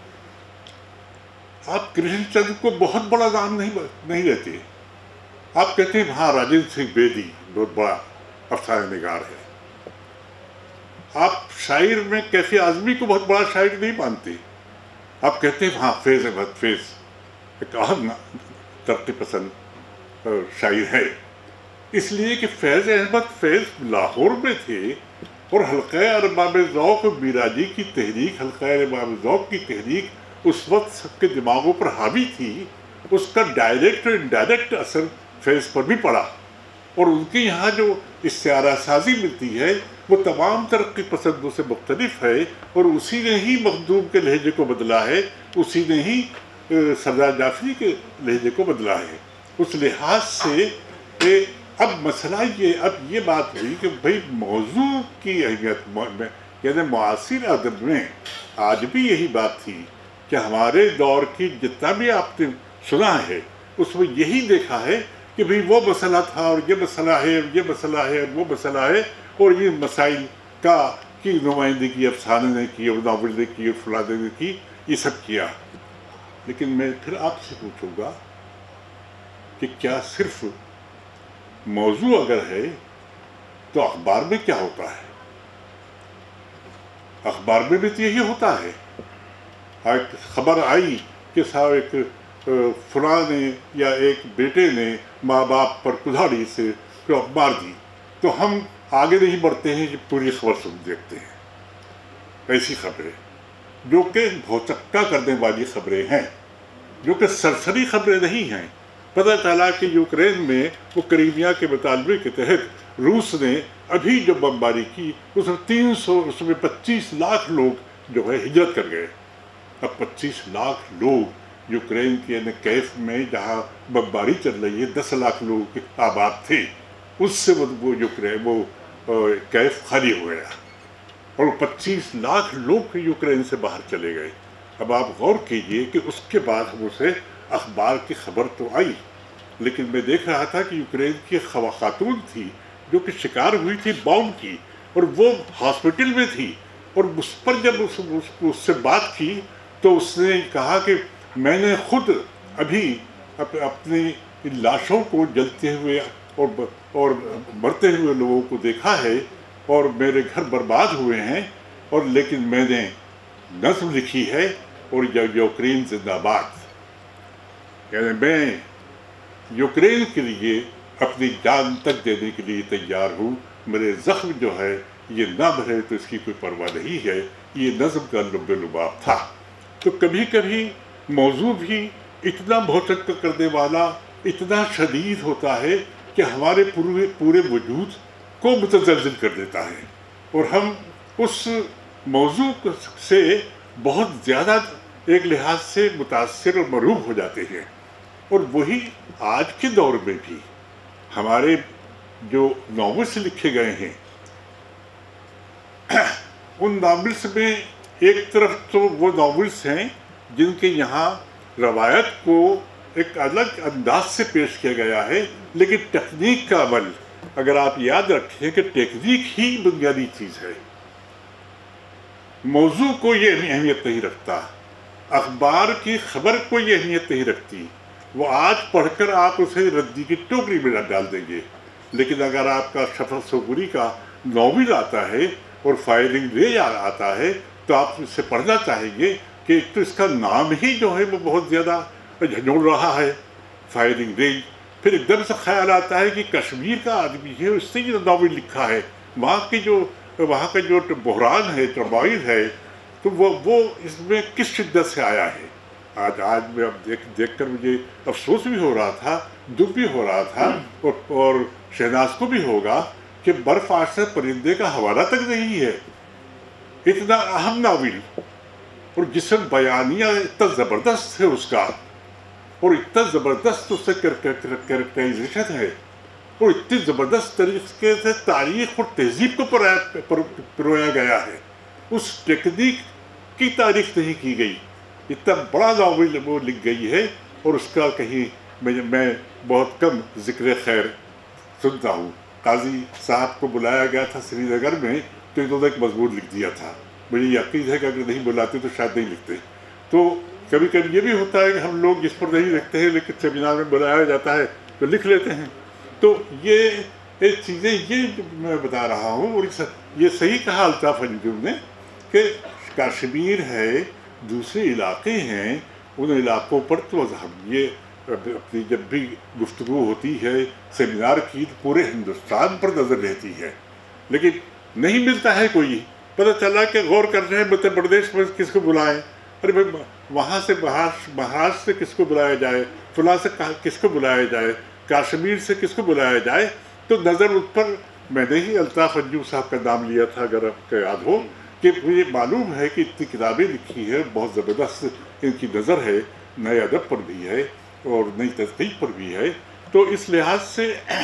آپ کرشن چندر کو بہت بڑا نام نہیں نہیں لیتے، آپ کہتے ہیں ہاں راجندر سنگھ بیدی بہت بڑا افسانہ نگار ہے۔ آپ شاعر میں کیفی اعظمی کو بہت بڑا شاعر نہیں مانتے، آپ کہتے ہیں ہاں فیض احمد فیض ایک اہم ترقی پسند شاعر ہے، اس لیے کہ فیض احمد فیض لاہور میں تھے، اور حلقہ ارباب ذوق میرا جی کی تحریک، حلقہ ارباب ذوق کی تحریک اس وقت سب کے دماغوں پر حاوی تھی، اس کا ڈائریکٹ اور انڈائریکٹ اثر فیض پر بھی پڑا، اور ان کے یہاں جو استعارہ سازی ملتی ہے وہ تمام ترقی پسندوں سے مختلف ہے، اور اسی نے ہی مخدوم کے لہجے کو بدلا ہے، اسی نے ہی سردار جعفری کے لہجے کو بدلا ہے۔ اس لحاظ سے کہ اب مسئلہ یہ اب یہ بات ہوئی کہ بھئی موضوع کی اہمیت، یعنی معاصر ادب میں آج بھی یہی بات تھی کہ ہمارے دور کی جتنا بھی آپ نے سنا ہے اس میں یہی دیکھا ہے کہ بھئی وہ مسئلہ تھا، اور یہ مسئلہ ہے، اور یہ مسئلہ ہے، اور وہ مسئلہ ہے، اور یہ مسائل کا کی نمائندگی افسانے نے کی، اور ناول نے کی، اور فلانے نے کی، یہ سب کیا۔ لیکن میں پھر آپ سے پوچھوں گا کہ کیا صرف موضوع اگر ہے تو اخبار میں کیا ہوتا ہے؟ اخبار میں بھی تو یہی ہوتا ہے، ایک خبر آئی کہ صاحب ایک فلاں نے یا ایک بیٹے نے ماں باپ پر کلہاڑی سے مار دی، تو ہم آگے نہیں بڑھتے ہیں کہ پوری خبر سن دیکھتے ہیں۔ ایسی خبریں جو کہ بھوچکا کرنے والی خبریں ہیں، جو کہ سرسری خبریں نہیں ہیں۔ پتہ چلا کہ یوکرین میں وہ کریمیا کے مطالبے کے تحت روس نے ابھی جو بمباری کی اس میں تین سو اس میں پچیس لاکھ لوگ جو ہے ہجرت کر گئے۔ اب پچیس لاکھ لوگ یوکرین کے یعنی کیف میں جہاں بمباری چل رہی ہے دس لاکھ لوگ آباد تھے، اس سے وہ یوکرین وہ کیف خالی ہو گیا، اور پچیس لاکھ لوگ یوکرین سے باہر چلے گئے۔ اب آپ غور کیجئے کہ اس کے بعد ہم اسے اخبار کی خبر تو آئی، لیکن میں دیکھ رہا تھا کہ یوکرین کی خاتون تھی جو کہ شکار ہوئی تھی بام کی، اور وہ ہاسپٹل میں تھی، اور اس پر جب اس, اس, اس سے بات کی تو اس نے کہا کہ میں نے خود ابھی اپنی لاشوں کو جلتے ہوئے اور اور مرتے ہوئے لوگوں کو دیکھا ہے، اور میرے گھر برباد ہوئے ہیں، اور لیکن میں نے نظم لکھی ہے، اور یوکرین زندہ باد، یعنی میں یوکرین کے لیے اپنی جان تک دینے کے لیے تیار ہوں، میرے زخم جو ہے یہ نہ بھرے تو اس کی کوئی پرواہ نہیں ہے۔ یہ نظم کا لب لباب تھا۔ تو کبھی کبھی موضوع بھی اتنا بھوچکا کرنے والا، اتنا شدید ہوتا ہے کہ ہمارے پورے پورے وجود کو متزلزل کر دیتا ہے، اور ہم اس موضوع سے بہت زیادہ ایک لحاظ سے متاثر اور مرعوب ہو جاتے ہیں۔ اور وہی آج کے دور میں بھی ہمارے جو ناولس لکھے گئے ہیں، ان ناولس میں ایک طرف تو وہ ناولس ہیں جن کے یہاں روایت کو ایک الگ انداز سے پیش کیا گیا ہے، لیکن ٹیکنیک کا عمل اگر آپ یاد رکھیں کہ ٹیکنیک ہی بنیادی چیز ہے، موضوع کو یہ اہمیت نہیں رکھتا، اخبار کی خبر کو یہ اہمیت نہیں رکھتی، وہ آج پڑھ کر آپ اسے ردی کی ٹوکری میں ڈال دیں گے، لیکن اگر آپ کا شفق صبوری کا ناول آتا ہے اور فائرنگ رے آتا ہے تو آپ اس سے پڑھنا چاہیں گے کہ ایک تو اس کا نام ہی جو ہے وہ بہت زیادہ جھنجھوڑ رہا ہے، فائرنگ رینج، پھر ایک دم سے خیال آتا ہے کہ کشمیر کا آدمی ہے، اس سے یہ ناول لکھا ہے، وہاں کی جو وہاں کا جو بحران ہے، ٹرمائل ہے، تو وہ وہ اس میں کس شدت سے آیا ہے۔ آج آج میں اب دیکھ دیکھ کر مجھے افسوس بھی ہو رہا تھا، دکھ بھی ہو رہا تھا، اور اور شہناز کو بھی ہوگا کہ برف آشنا پرندے کا حوالہ تک نہیں ہے، اتنا اہم ناول، اور جسم بیانیہ اتنا زبردست ہے اس کا، اور اتنا زبردست اس سے کریکٹرائزیشن ہے، اور اتنی زبردست طریقے سے تاریخ اور تہذیب کو پرویا گیا ہے، اس ٹیکنیک کی تعریف نہیں کی گئی، اتنا بڑا ناول وہ لکھ گئی ہے، اور اس کا کہیں میں میں بہت کم ذکر خیر سنتا ہوں۔ قاضی صاحب کو بلایا گیا تھا سری نگر میں، تو انہوں نے ایک مضمون لکھ دیا تھا، مجھے یقین ہے کہ اگر نہیں بلاتے تو شاید نہیں لکھتے۔ تو کبھی کبھی یہ بھی ہوتا ہے کہ ہم لوگ جس پر نہیں لکھتے ہیں لیکن سیمینار میں بلایا جاتا ہے تو لکھ لیتے ہیں۔ تو یہ ایک چیزیں یہ میں بتا رہا ہوں، اور یہ صحیح کہا الطاف انجم نے کہ کشمیر ہے، دوسرے علاقے ہیں، ان علاقوں پر تو ہم یہ اپنی جب بھی گفتگو ہوتی ہے سیمینار کی تو پورے ہندوستان پر نظر رہتی ہے، لیکن نہیں ملتا ہے کوئی، پتہ چلا کہ غور کر رہے ہیں مدھیہ پردیش میں کس کو بلائیں، ارے بھائی وہاں سے مہاراشٹر سے کس کو بلایا جائے، فلاں سے کس کو بلایا جائے، کشمیر سے کس کو بلایا جائے، تو نظر اس پر میں نے ہی الطاف انجم صاحب کا نام لیا تھا اگر آپ کو یاد ہو، کہ مجھے معلوم ہے کہ اتنی کتابیں لکھی ہے، بہت زبردست ان کی نظر ہے، نئے ادب پر بھی ہے اور نئی تحقیق پر بھی ہے۔ تو اس لحاظ سے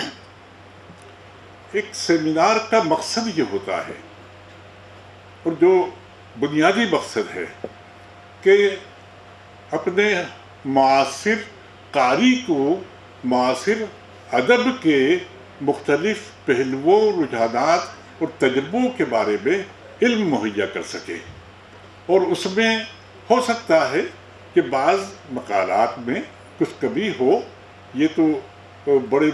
ایک سیمینار کا مقصد یہ ہوتا ہے، اور جو بنیادی مقصد ہے کہ اپنے معاصر قاری کو معاصر ادب کے مختلف پہلوؤں، رجحانات اور تجربوں کے بارے میں علم مہیا کر سکے، اور اس میں ہو سکتا ہے کہ بعض مقالات میں کچھ کمی ہو، یہ تو بڑے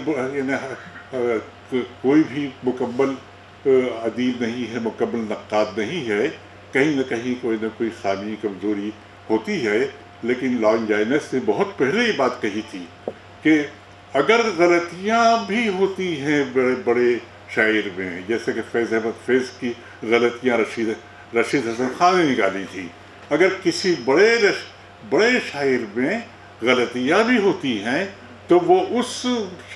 یعنی کوئی بھی مکمل ادیب نہیں ہے، مکمل نقاد نہیں ہے، کہیں نہ کہیں کوئی نہ کوئی خامی کمزوری ہوتی ہے، لیکن لانجائنس نے بہت پہلے یہ بات کہی تھی کہ اگر غلطیاں بھی ہوتی ہیں بڑے بڑے شاعر میں، جیسے کہ فیض احمد فیض کی غلطیاں رشید رشید حسن خان نے نکالی تھی، اگر کسی بڑے بڑے شاعر میں غلطیاں بھی ہوتی ہیں تو وہ اس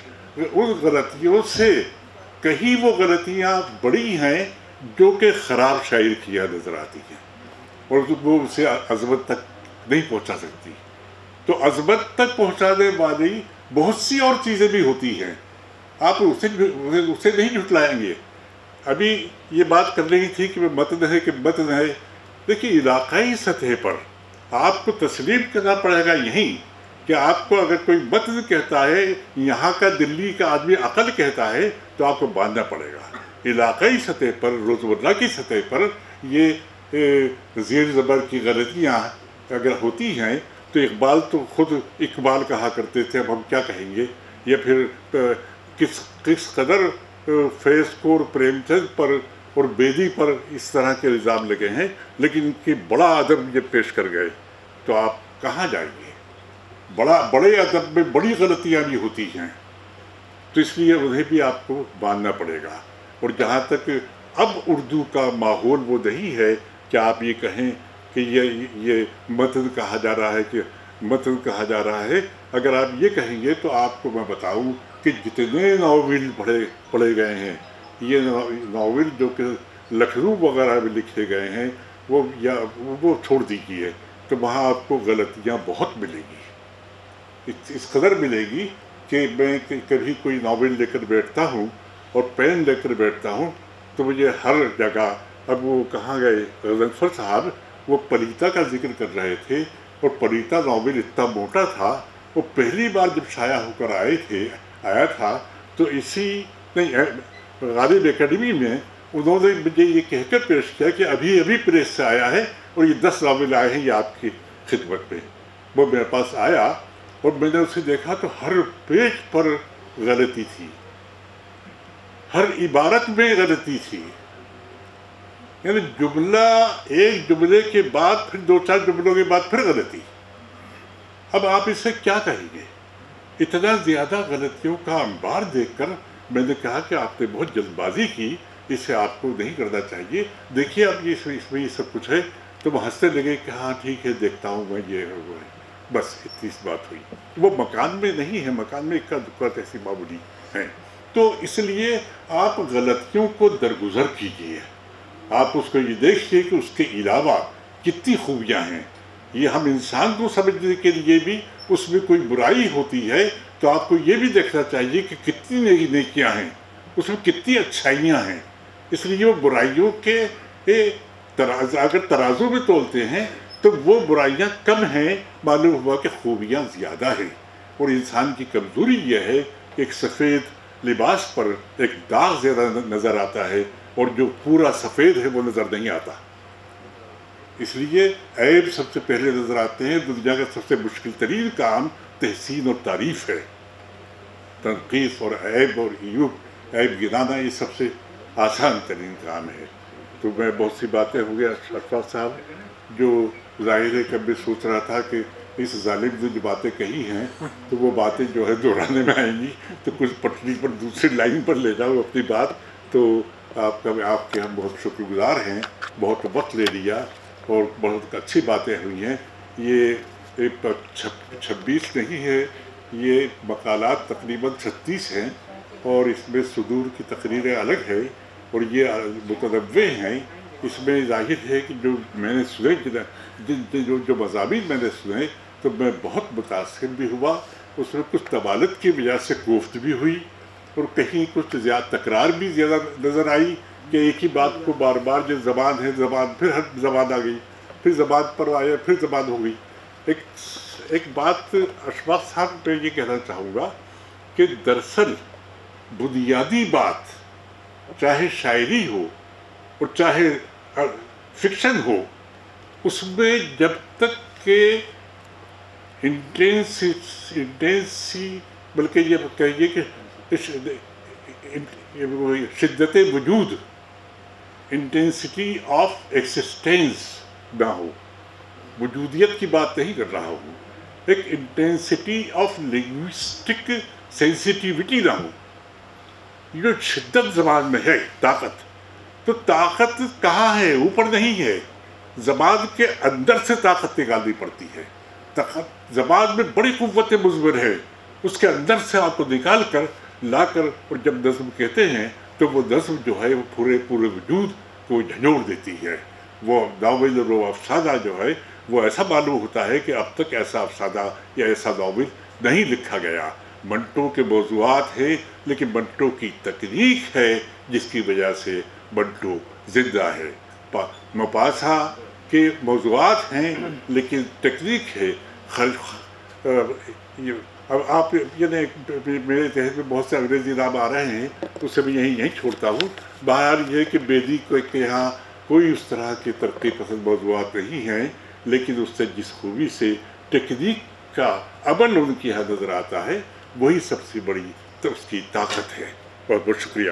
ان غلطیوں سے کہیں وہ غلطیاں بڑی ہیں جو کہ خراب شاعر کی یاد نظر آتی ہیں، اور وہ اسے عظمت تک نہیں پہنچا سکتی۔ تو عظمت تک پہنچانے والی بہت سی اور چیزیں بھی ہوتی ہیں، آپ اسے اسے نہیں جھٹلائیں گے۔ ابھی یہ بات کر رہی تھی کہ متن ہے کہ متن ہے، دیکھیے علاقائی سطح پر آپ کو تسلیم کرنا پڑے گا یہیں کہ آپ کو اگر کوئی متن کہتا ہے، یہاں کا دلی کا آدمی عقل کہتا ہے، تو آپ کو باندھنا پڑے گا۔ علاقائی سطح پر، روزمرہ کی سطح پر یہ زیر زبر کی غلطیاں اگر ہوتی ہیں تو اقبال تو خود اقبال کہا کرتے تھے، اب ہم کیا کہیں گے، یا پھر کس کس قدر فیض کو اور پریم چند پر اور بیدی پر اس طرح کے الزام لگے ہیں، لیکن ان کی بڑا ادب یہ پیش کر گئے تو آپ کہاں جائیں گے؟ بڑا بڑے ادب میں بڑی غلطیاں بھی ہوتی ہیں، تو اس لیے انہیں بھی آپ کو باندھنا پڑے گا۔ اور جہاں تک اب اردو کا ماحول وہ نہیں ہے کہ آپ یہ کہیں کہ یہ یہ متن کہا جا رہا ہے کہ متن کہا جا رہا ہے، اگر آپ یہ کہیں گے تو آپ کو میں بتاؤں کہ جتنے ناول پڑھے پڑھے گئے ہیں، یہ ناول جو کہ لکھنؤ وغیرہ میں لکھے گئے ہیں، وہ یا وہ چھوڑ دیجیے، تو وہاں آپ کو غلطیاں بہت ملے گی، اس قدر ملے گی کہ میں کبھی کوئی ناول لے کر بیٹھتا ہوں اور پین لے کر بیٹھتا ہوں تو مجھے ہر جگہ، اب وہ کہاں گئے غضنفر صاحب، وہ پریتا کا ذکر کر رہے تھے، اور پریتا ناول اتنا موٹا تھا وہ پہلی بار جب شائع ہو کر آئے تھے آیا تھا تو اسی نہیں غالب اکیڈمی میں انہوں نے مجھے یہ کہہ کر پیش کیا کہ ابھی ابھی پریس سے آیا ہے اور یہ دس ناول آئے ہیں یہ آپ کی خدمت میں. وہ میرے پاس آیا اور میں نے اسے دیکھا تو ہر پیج پر غلطی تھی، ہر عبارت میں غلطی تھی، یعنی جملہ ایک جملے کے بعد پھر دو چار جملوں کے بعد پھر غلطی. اب آپ اسے کیا کہیں گے؟ اتنا زیادہ غلطیوں کا انبار دیکھ کر میں نے کہا کہ آپ نے بہت جلد بازی کی، اسے آپ کو نہیں کرنا چاہیے. دیکھیے اب یہ اس میں یہ سب کچھ ہے. تو وہ ہنستے لگے کہ ہاں ٹھیک ہے دیکھتا ہوں میں، یہ ہے وہ ہے. بس اتنی سی بات ہوئی. وہ مکان میں نہیں ہے، مکان میں اکا دکا ایسی معمولی ہیں. تو اس لیے آپ غلطیوں کو درگزر کیجیے، آپ اس کو یہ دیکھیے کہ اس کے علاوہ کتنی خوبیاں ہیں. یہ ہم انسان کو سمجھنے کے لیے بھی اس میں کوئی برائی ہوتی ہے تو آپ کو یہ بھی دیکھنا چاہیے کہ کتنی نئی نیکیاں ہیں، اس میں کتنی اچھائیاں ہیں. اس لیے وہ برائیوں کے تراز اگر ترازو میں تولتے ہیں تو وہ برائیاں کم ہیں، معلوم ہوا کہ خوبیاں زیادہ ہیں. اور انسان کی کمزوری یہ ہے کہ ایک سفید لباس پر ایک داغ زیادہ نظر آتا ہے اور جو پورا سفید ہے وہ نظر نہیں آتا. اس لیے عیب سب سے پہلے نظر آتے ہیں. دنیا کا سب سے مشکل ترین کام تحسین اور تعریف ہے. تنقیص اور عیب اور عیوب عیب گنانا یہ سب سے آسان ترین کام ہے. تو میں بہت سی باتیں ہو گیا اشفاق صاحب، جو ظاہر ہے کہ میں سوچ رہا تھا کہ اس ظالم نے جو باتیں کہی ہیں تو وہ باتیں جو ہے دہرانے میں آئیں گی تو کچھ پٹری پر دوسری لائن پر لے جاؤ اپنی بات. تو آپ کا آپ کے ہم بہت شکر گزار ہیں، بہت وقت لے لیا اور بہت اچھی باتیں ہوئی ہیں. یہ ایک چھبیس نہیں ہے، یہ مقالات تقریباً چھتیس ہیں اور اس میں صدور کی تقریریں الگ ہے اور یہ متنوع ہیں. اس میں ظاہر ہے کہ جو میں نے سنے جو جو مضامین میں نے سنے تو میں بہت متاثر بھی ہوا. اس میں کچھ طوالت کی وجہ سے کوفت بھی ہوئی اور کہیں کچھ زیادہ تکرار بھی زیادہ نظر آئی کہ ایک ہی بات کو بار بار جو زبان ہے زبان پھر ہر زبان آ گئی، پھر زبان پر آیا پھر زبان ہو گئی. ایک ایک بات اشفاق صاحب پہ یہ کہنا چاہوں گا کہ دراصل بنیادی بات چاہے شاعری ہو اور چاہے فکشن ہو، اس میں جب تک کہ انٹینسی انٹینسی بلکہ یہ کہیے کہ شدت وجود، انٹینسٹی آف ایکسسٹینس نہ ہو. وجودیت کی بات نہیں کر رہا ہوں، ایک انٹینسٹی آف لنگوسٹک سینسٹیوٹی نہ ہو. جو شدت زبان میں ہے طاقت، تو طاقت کہاں ہے؟ اوپر نہیں ہے، زبان کے اندر سے طاقت نکالنی پڑتی ہے. طاقت زبان میں بڑی قوت مضمر ہے، اس کے اندر سے آپ کو نکال کر لا کر اور جب نظم کہتے ہیں تو وہ نظم جو ہے وہ پورے پورے وجود کو جھنجھوڑ دیتی ہے. وہ ناول و افسانہ جو ہے وہ ایسا معلوم ہوتا ہے کہ اب تک ایسا افسانہ یا ایسا ناول نہیں لکھا گیا. منٹو کے موضوعات ہیں لیکن منٹو کی تکنیک ہے جس کی وجہ سے منٹو زندہ ہے. مپاسا کے موضوعات ہیں لیکن ٹیکنیک ہے. خلق اب آپ یعنی میرے ذہن میں بہت سے انگریزی نام آ رہے ہیں اس سے میں یہیں یہیں چھوڑتا ہوں. باہر یہ کہ بیدی کو کے یہاں کوئی اس طرح کے ترقی پسند موضوعات نہیں ہیں، لیکن اس سے جس خوبی سے ٹیکنیک کا عمل ان کی یہاں نظر آتا ہے وہی سب سے بڑی تو اس کی طاقت ہے. بہت بہت شکریہ.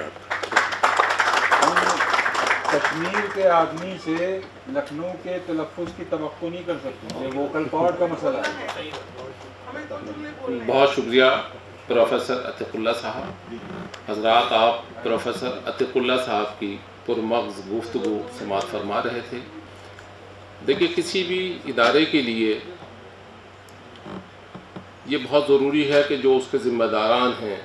کشمیر کے آدمی سے لکھنؤ کے تلفظ کی توقع نہیں کر سکتے، یہ ووکل کارڈ کا مسئلہ ہے. بہت شکریہ پروفیسر عتیق اللہ صاحب. حضرات، آپ پروفیسر عتیق اللہ صاحب کی پرمغز گفتگو سماعت فرما رہے تھے. دیکھیے، کسی بھی ادارے کے لیے یہ بہت ضروری ہے کہ جو اس کے ذمہ داران ہیں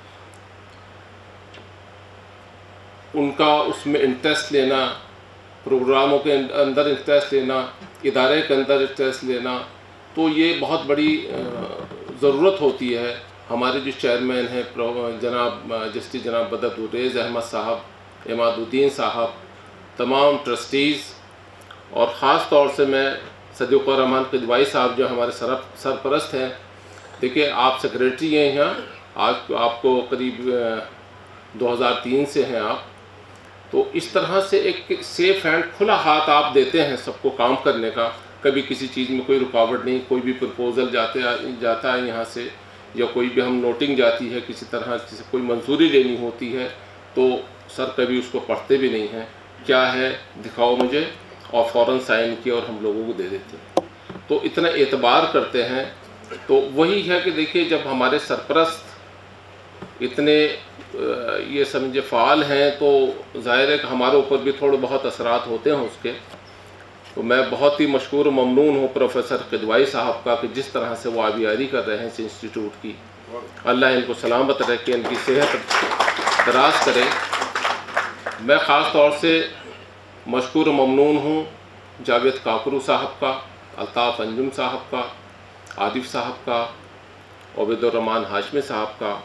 ان کا اس میں انٹرسٹ لینا، پروگراموں کے اندر انٹرسٹ لینا، ادارے کے اندر انٹرسٹ لینا، تو یہ بہت بڑی ضرورت ہوتی ہے. ہمارے جو چیئرمین ہیں جناب جسٹس جناب بدر الریز احمد صاحب، عماد الدین صاحب، تمام ٹرسٹیز، اور خاص طور سے میں صدیق الرحمان قدوائی صاحب جو ہمارے سرپرست ہیں، دیکھیے آپ سیکریٹری ہیں یہاں، آج آپ کو قریب دو ہزار تین سے ہیں آپ، تو اس طرح سے ایک سیف ہینڈ کھلا ہاتھ آپ دیتے ہیں سب کو کام کرنے کا، کبھی کسی چیز میں کوئی رکاوٹ نہیں، کوئی بھی پرپوزل جاتے جاتا ہے یہاں سے یا کوئی بھی ہم نوٹنگ جاتی ہے کسی طرح سے کوئی منظوری لینی ہوتی ہے تو سر کبھی اس کو پڑھتے بھی نہیں ہیں، کیا ہے دکھاؤ مجھے، اور فوراً سائن کیا اور ہم لوگوں کو دے دیتے ہیں، تو اتنا اعتبار کرتے ہیں۔ تو وہی ہے کہ دیکھیے جب ہمارے سرپرست اتنے یہ سمجھے فعال ہیں تو ظاہر ہے کہ ہمارے اوپر بھی تھوڑے بہت اثرات ہوتے ہیں اس کے۔ تو میں بہت ہی مشکور و ممنون ہوں پروفیسر قدوائی صاحب کا کہ جس طرح سے وہ آبیاری کر رہے ہیں اس انسٹیٹیوٹ کی، اللہ ان کو سلامت رکھے، ان کی صحت دراز کرے۔ میں خاص طور سے مشکور و ممنون ہوں جاوید کاکرو صاحب کا، الطاف انجم صاحب کا، عاطف صاحب کا، عبید الرحمن ہاشمی صاحب کا،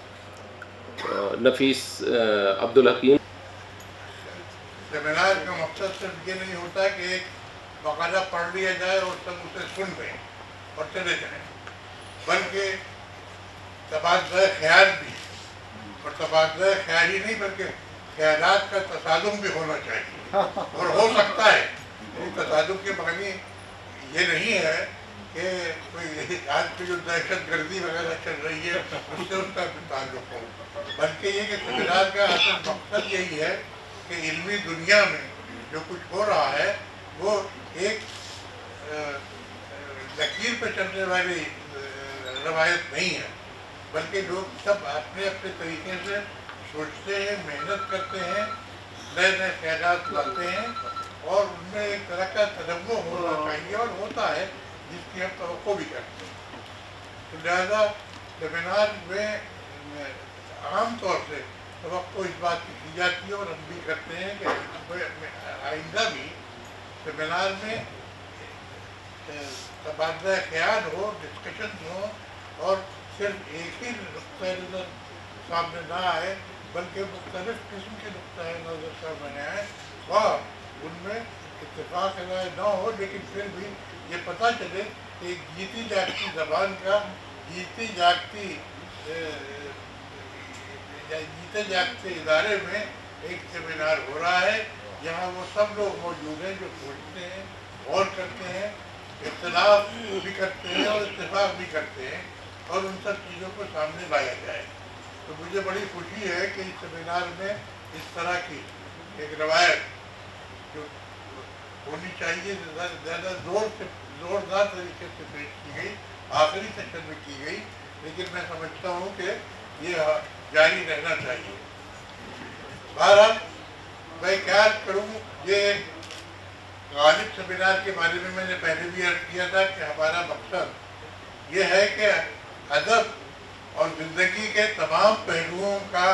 نفیس عبدالحکیم۔ سیمینار کا مقصد صرف یہ نہیں ہوتا کہ ایک باقاعدہ پڑھ لیا جائے اور سب اسے سن لیں اور چلے جائیں، بلکہ تبادلہ خیال بھی، اور تبادلہ خیال ہی نہیں بلکہ خیالات کا تصادم بھی ہونا چاہیے، اور ہو سکتا ہے۔ تصادم کے معنی یہ نہیں ہے کہ کوئی آج کی جو دہشت گردی وغیرہ چل رہی ہے اس سے اس کا تعلق ہو، بلکہ یہ کہ سیمینار کا اصل مقصد یہی ہے کہ علمی دنیا میں جو کچھ ہو رہا ہے وہ ایک لکیر پہ چلنے والی روایت نہیں ہے، بلکہ لوگ سب اپنے اپنے طریقے سے سوچتے ہیں، محنت کرتے ہیں، نئے نئے خیالات لاتے ہیں، اور ان میں ایک طرح کا تنوع ہونا چاہیے اور ہوتا ہے جس کی ہم توقع بھی کرتے ہیں۔ تو لہٰذا سیمینار میں عام طور سے توقع اس بات کی کی جاتی ہے اور ہم بھی کرتے ہیں کہ آئندہ بھی سیمینار میں تبادلہ خیال ہو، ڈسکشن ہو، اور صرف ایک ہی نقطۂ نظر سامنے نہ آئے بلکہ مختلف قسم کے نقطۂ نظر سامنے آئے، اور ان میں اتفاق رائے نہ ہو لیکن پھر بھی یہ پتہ چلے کہ ایک جیتی جاگتی زبان کا جیتی جاگتی جیتے جاگتے ادارے میں ایک سیمینار ہو رہا ہے جہاں وہ سب لوگ موجود ہیں جو سوچتے ہیں، غور کرتے ہیں، اختلاف بھی کرتے ہیں اور اتفاق بھی کرتے ہیں، اور ان سب چیزوں کو سامنے لایا جائے۔ تو مجھے بڑی خوشی ہے کہ اس سیمینار میں اس طرح کی ایک روایت جو ہونی چاہیے زیادہ زور سے زوردار طریقے سے پیش کی گئی، آخری سیشن میں کی گئی، لیکن میں سمجھتا ہوں کہ یہ جاری رہنا چاہیے۔ بہرحال میں کیا کروں، یہ غالب سیمینار کے بارے میں میں نے پہلے بھی عرض کیا تھا کہ ہمارا مقصد یہ ہے کہ ادب اور زندگی کے تمام پہلوؤں کا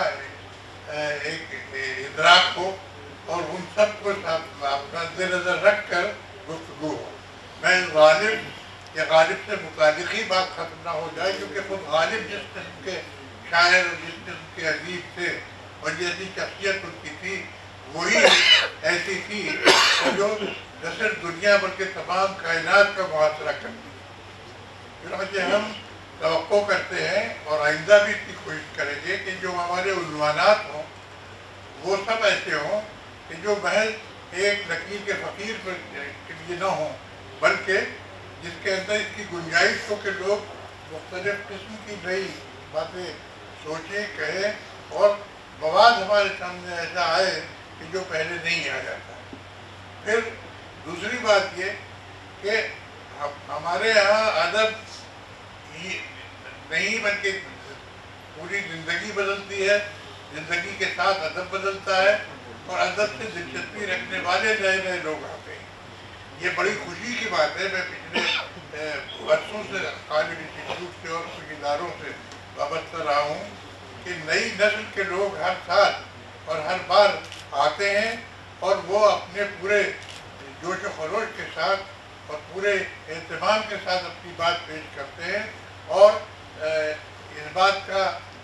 ایک ادراک ہو اور ان سب کو مد نظر رکھ کر گفتگو ہو۔ میں غالب یا غالب سے متعلق ہی بات ختم نہ ہو جائے، کیونکہ خود غالب جس قسم کے شاعر اور جس قسم کے ادیب تھے اور جیسی شخصیت ان کی تھی وہی ایسی تھی جو نہ صرف دنیا بلکہ تمام کائنات کا محاصرہ کرتی ہے۔ چنانچہ ہم توقع کرتے ہیں اور آئندہ بھی اس کی کوشش کریں گے کہ جو ہمارے عنوانات ہوں وہ سب ایسے ہوں کہ جو محض ایک لکیر کے فقیر پر کے لیے نہ ہوں، بلکہ جس کے اندر اس کی گنجائش ہو کہ لوگ مختلف قسم کی نئی باتیں سوچیں، کہیں، اور مواد ہمارے سامنے ایسا آئے کہ جو پہلے نہیں آ جاتا۔ پھر دوسری بات یہ کہ ہمارے یہاں ادب ہی نہیں بلکہ پوری زندگی بدلتی ہے، زندگی کے ساتھ ادب بدلتا ہے، اور ادب سے دلچسپی رکھنے والے نئے نئے لوگ آتے ہیں۔ یہ بڑی خوشی کی بات ہے۔ میں پچھلے برسوں سے غالب انسٹیٹیوٹ سے اور کچھ اداروں سے وابستہ رہا ہوں کہ نئی نسل کے لوگ ہر سال اور ہر بار آتے ہیں اور وہ اپنے پورے جوش و خروش کے ساتھ اور پورے اہتمام کے ساتھ اپنی بات پیش کرتے ہیں، اور اس بات کا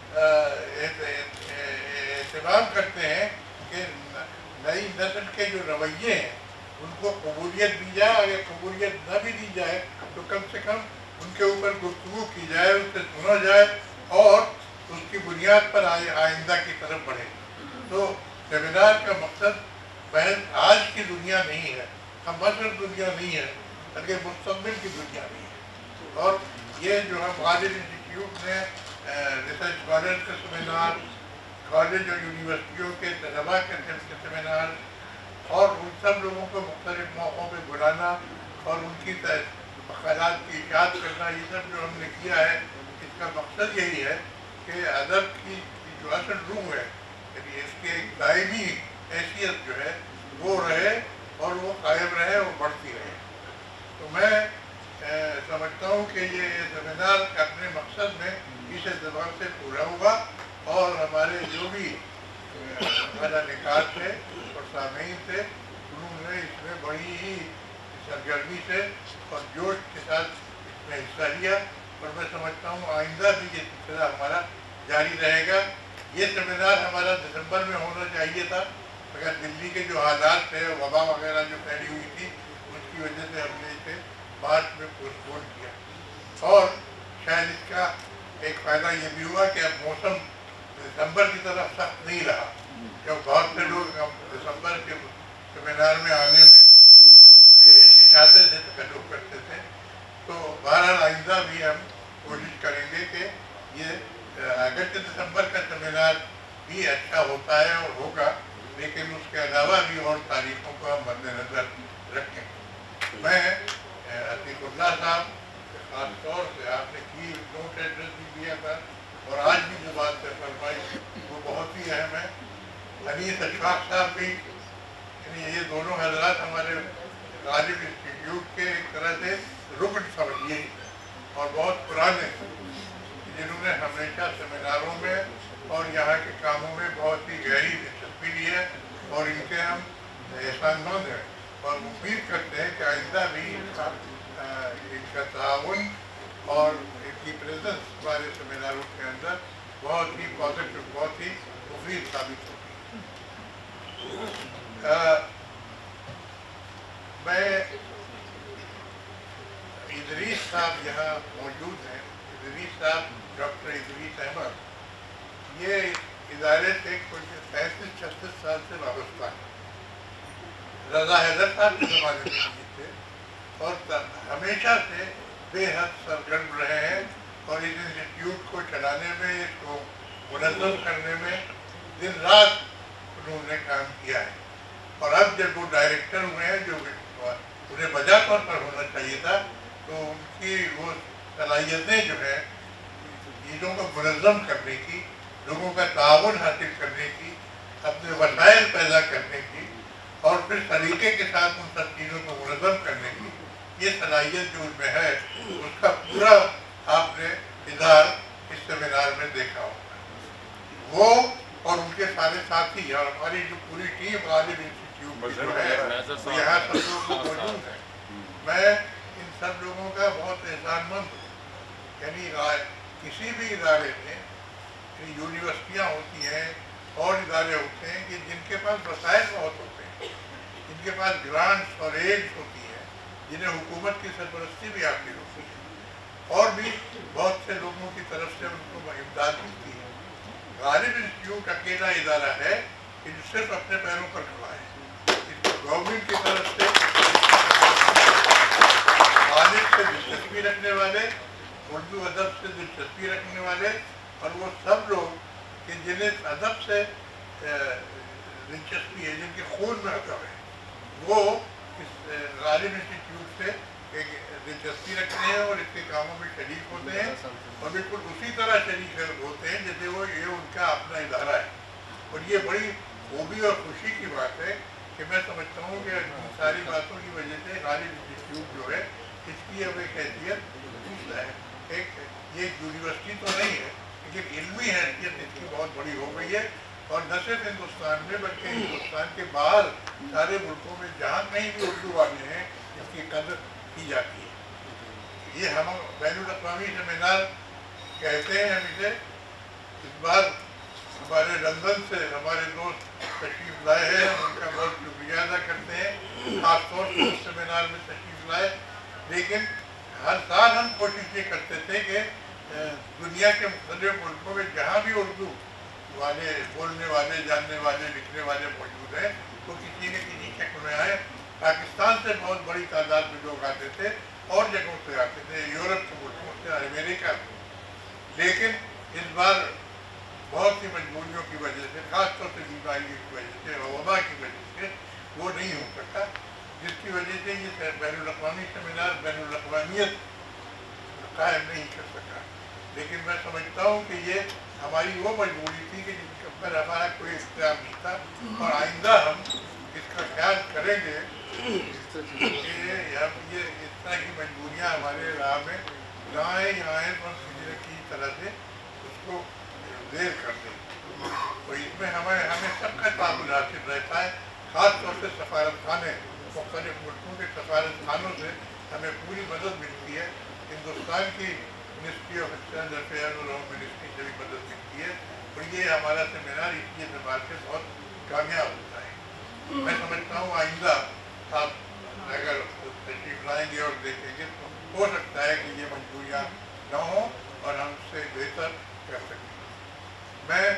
اہتمام کرتے ہیں کہ نئی نسل کے جو رویے ہیں ان کو قبولیت دی جائے، اگر قبولیت نہ بھی دی جائے تو کم سے کم ان उनके ऊपर गुफ्तगू की जाए, उससे सुना जाए और उसकी बुनियाद पर आए आइंदा की तरफ बढ़े। तो सेमिनार का मकसद महज आज की दुनिया नहीं है, हम बशर दुनिया नहीं है, बल्कि मुस्तक़बिल की दुनिया भी है। और ये जो हम गालिब इंस्टीट्यूट ने रिसर्च स्कॉलर्स के सेमिनार, कॉलेज और यूनिवर्सिटियों के तलबा के सेमिनार और उन सब लोगों को मुख्तलिफ मौक़ों पर बुलाना और उनकी ख़यालात की इजाद करना, ये सब जो हमने किया है, इसका मकसद यही है कि अदब की जो असल रूह है, यानी इसकी एक दायमी हैसियत जो है वो रहे और वो कायम रहे, वो बढ़ती रहे। तो मैं ए, समझता हूँ कि ये सेमिनार अपने मकसद में इस एतबार से पूरा हुआ और हमारे जो भी हमारा निकात थे और सामीन थे, उन्होंने इसमें बड़ी ही सरगर्मी से और जोश के साथ इसमें हिस्सा लिया और मैं समझता हूँ आइंदा भी ये सिलसिला हमारा जारी रहेगा। ये सेमिनार हमारा दिसंबर में होना चाहिए था, मगर दिल्ली के जो हालात थे, वबा वगैरह जो फैली हुई थी, उसकी वजह से हमने इसे मार्च में पोस्टपोन किया। और शायद इसका एक फ़ायदा ये भी हुआ कि अब मौसम दिसंबर की तरफ सख्त नहीं रहा, क्योंकि बहुत से लोग दिसंबर के सेमिनार में आने में चाहते थे, तकल्लुफ़ करते थे। तो बहरहाल आइंदा भी हम कोशिश करेंगे कि ये अगस्त दिसंबर का सेमिनार भी अच्छा होता है और होगा, लेकिन उसके अलावा भी और तारीखों को हम मद्देनज़र रखें। मैं अतीकुल्लाह साहब ख़ास तौर से आपने की नोट एड्रेस भी दिया था और आज भी जो बात है फरमाई वो बहुत ही अहम है। अनीस अशफाक साहब भी, यानी ये दोनों हजरात हमारे गालिब इंस्टीट्यूट के एक तरह से रुकन समझिए और बहुत पुराने, जिन्होंने हमेशा सेमिनारों में और यहाँ के कामों में बहुत ही गहरी दिलचस्पी ली है और इनके हम एहसानमंद हैं और उम्मीद करते हैं कि आइंदा भी इनका इनका ताउन और इनकी प्रेजेंस हमारे सेमिनारों के अंदर बहुत ही पॉजिटिव, बहुत ही मुफीद साबित होगी। मैं इदरीस साहब यहाँ मौजूद हैं, इदरीस साहब डॉक्टर इदरीस अहमद, ये इदारे से कुछ पैंतीस छत्तीस साल से वाबस्ता है। रज़ा हैदर साहब के ज़माने में थे और हमेशा से बेहद सरगर्म रहे हैं और इस इंस्टीट्यूट को चलाने में, इसको मुनज़्ज़म करने में दिन रात उन्होंने काम किया है। और अब जब वो डायरेक्टर हुए हैं, जो उन्हें बजा तौर पर होना चाहिए था, तो उनकी वो सलाहियतें जो है चीज़ों को मुनज़्ज़म करने की, लोगों का ताउन हासिल करने की, अपने वसाइल पैदा करने की और फिर तरीके के साथ उन सब चीज़ों को मुनज़्ज़म करने की ये सलाहियत जो उनमें है, उसका पूरा आपने इज़हार इस सेमिनार में देखा होगा। वो और उनके सारे साथी और हमारी जो पूरी टीम गालिब इंस्टीट्यूट जो है वो यहाँ सब लोग मौजूद हैं। मैं इन सब लोगों का बहुत एहसानमंद हूँ। यानी किसी भी इदारे में यूनिवर्सिटियाँ होती हैं और इदारे होते हैं कि जिनके पास वसाइल बहुत होते हैं, जिनके पास ग्रांट्स और एड्स होती है, जिन्हें हुकूमत की सरपरस्ती भी हासिल होती है और भी बहुत से लोगों की तरफ से उनको इमदाद मिलती है। गालिब इंस्टीट्यूट अकेला इदारा है कि जो सिर्फ अपने पैरों पर खड़ा है। इसको गवर्नमेंट की तरफ से गालिब से दिलचस्पी रखने वाले, उर्दू अदब से दिलचस्पी रखने वाले और वो सब लोग कि जिन्हें अदब से दिलचस्पी है, जिनके खून में अदब है, वो इस गालिब इंस्टीट्यूट से एक दिलचस्पी रखते हैं और इसके कामों में शरीक होते हैं और बिल्कुल उसी तरह शरीक होते हैं जैसे वो ये उनका अपना इदारा है। और ये बड़ी खूबी और खुशी की बात है कि मैं समझता हूँ कि इन सारी बातों की वजह से गालिब इंस्टीट्यूट जो है इसकी अब एक हैसियत है, एक ये यूनिवर्सिटी तो नहीं है लेकिन इल्मी हैसियत इसकी बहुत बड़ी हो गई है और न सिर्फ हिंदुस्तान में बल्कि हिंदुस्तान के बाहर सारे मुल्कों में जहाँ कहीं भी उर्दू वाले हैं इसकी कदर की जाती है। ये हम बैनुल अक़वामी सेमिनार कहते हैं हम इसे। इस बार हमारे लंदन से हमारे दोस्त तशरीफ़ लाए हैं, उनका बहुत शुक्रिया अदा करते हैं, खास तौर पर उस सेमिनार में तशरीफ़ लाए। लेकिन हर साल हम कोशिश ये करते थे कि दुनिया के मुख्तलिफ मुल्कों में जहाँ भी उर्दू वाले बोलने वाले जानने वाले लिखने वाले मौजूद हैं तो किसी न किसी शक्ल में आए। पाकिस्तान से बहुत बड़ी तादाद में लोग आते थे और जगहों से आते थे, यूरोप के मुल्कों से, अमेरिका से। लेकिन इस बार बहुत सी मजबूरियों की वजह से, खासतौर से बीमारियों की वजह से, वबा की वजह से वो नहीं हो सका, जिसकी वजह से ये बैनुल-अक़वामी सेमिनार बैनुल-अक़वामियत कायम नहीं कर सका। लेकिन मैं समझता हूँ कि ये हमारी वो मजबूरी थी कि जिसके ऊपर हमारा कोई इख्तियार नहीं था, और आइंदा हम इसका ख्याल करेंगे कि हम ये इस तरह की मजबूरियाँ हमारे राह में ना आए या आए तो किसी तरह से उसको देर कर दें। तो इसमें हमें हमें सबका ताउन हासिल रहता है, ख़ास तौर से सफारत खाने, मुख्तलिफ मुल्कों के सफारत खानों से हमें पूरी मदद मिलती है। हिंदुस्तान की मिनिस्ट्री ऑफ एक्सटर्नल अफेयर्स और होम मिनिस्ट्री से भी मदद मिलती है, और ये हमारा सेमिनार इसी एतबार से बहुत कामयाब होता है। मैं समझता हूँ आइंदा आप अगर तशरीफ लाएंगे और देखेंगे तो हो सकता है कि ये मजबूरियाँ न हों और हम उससे बेहतर कर सकें। मैं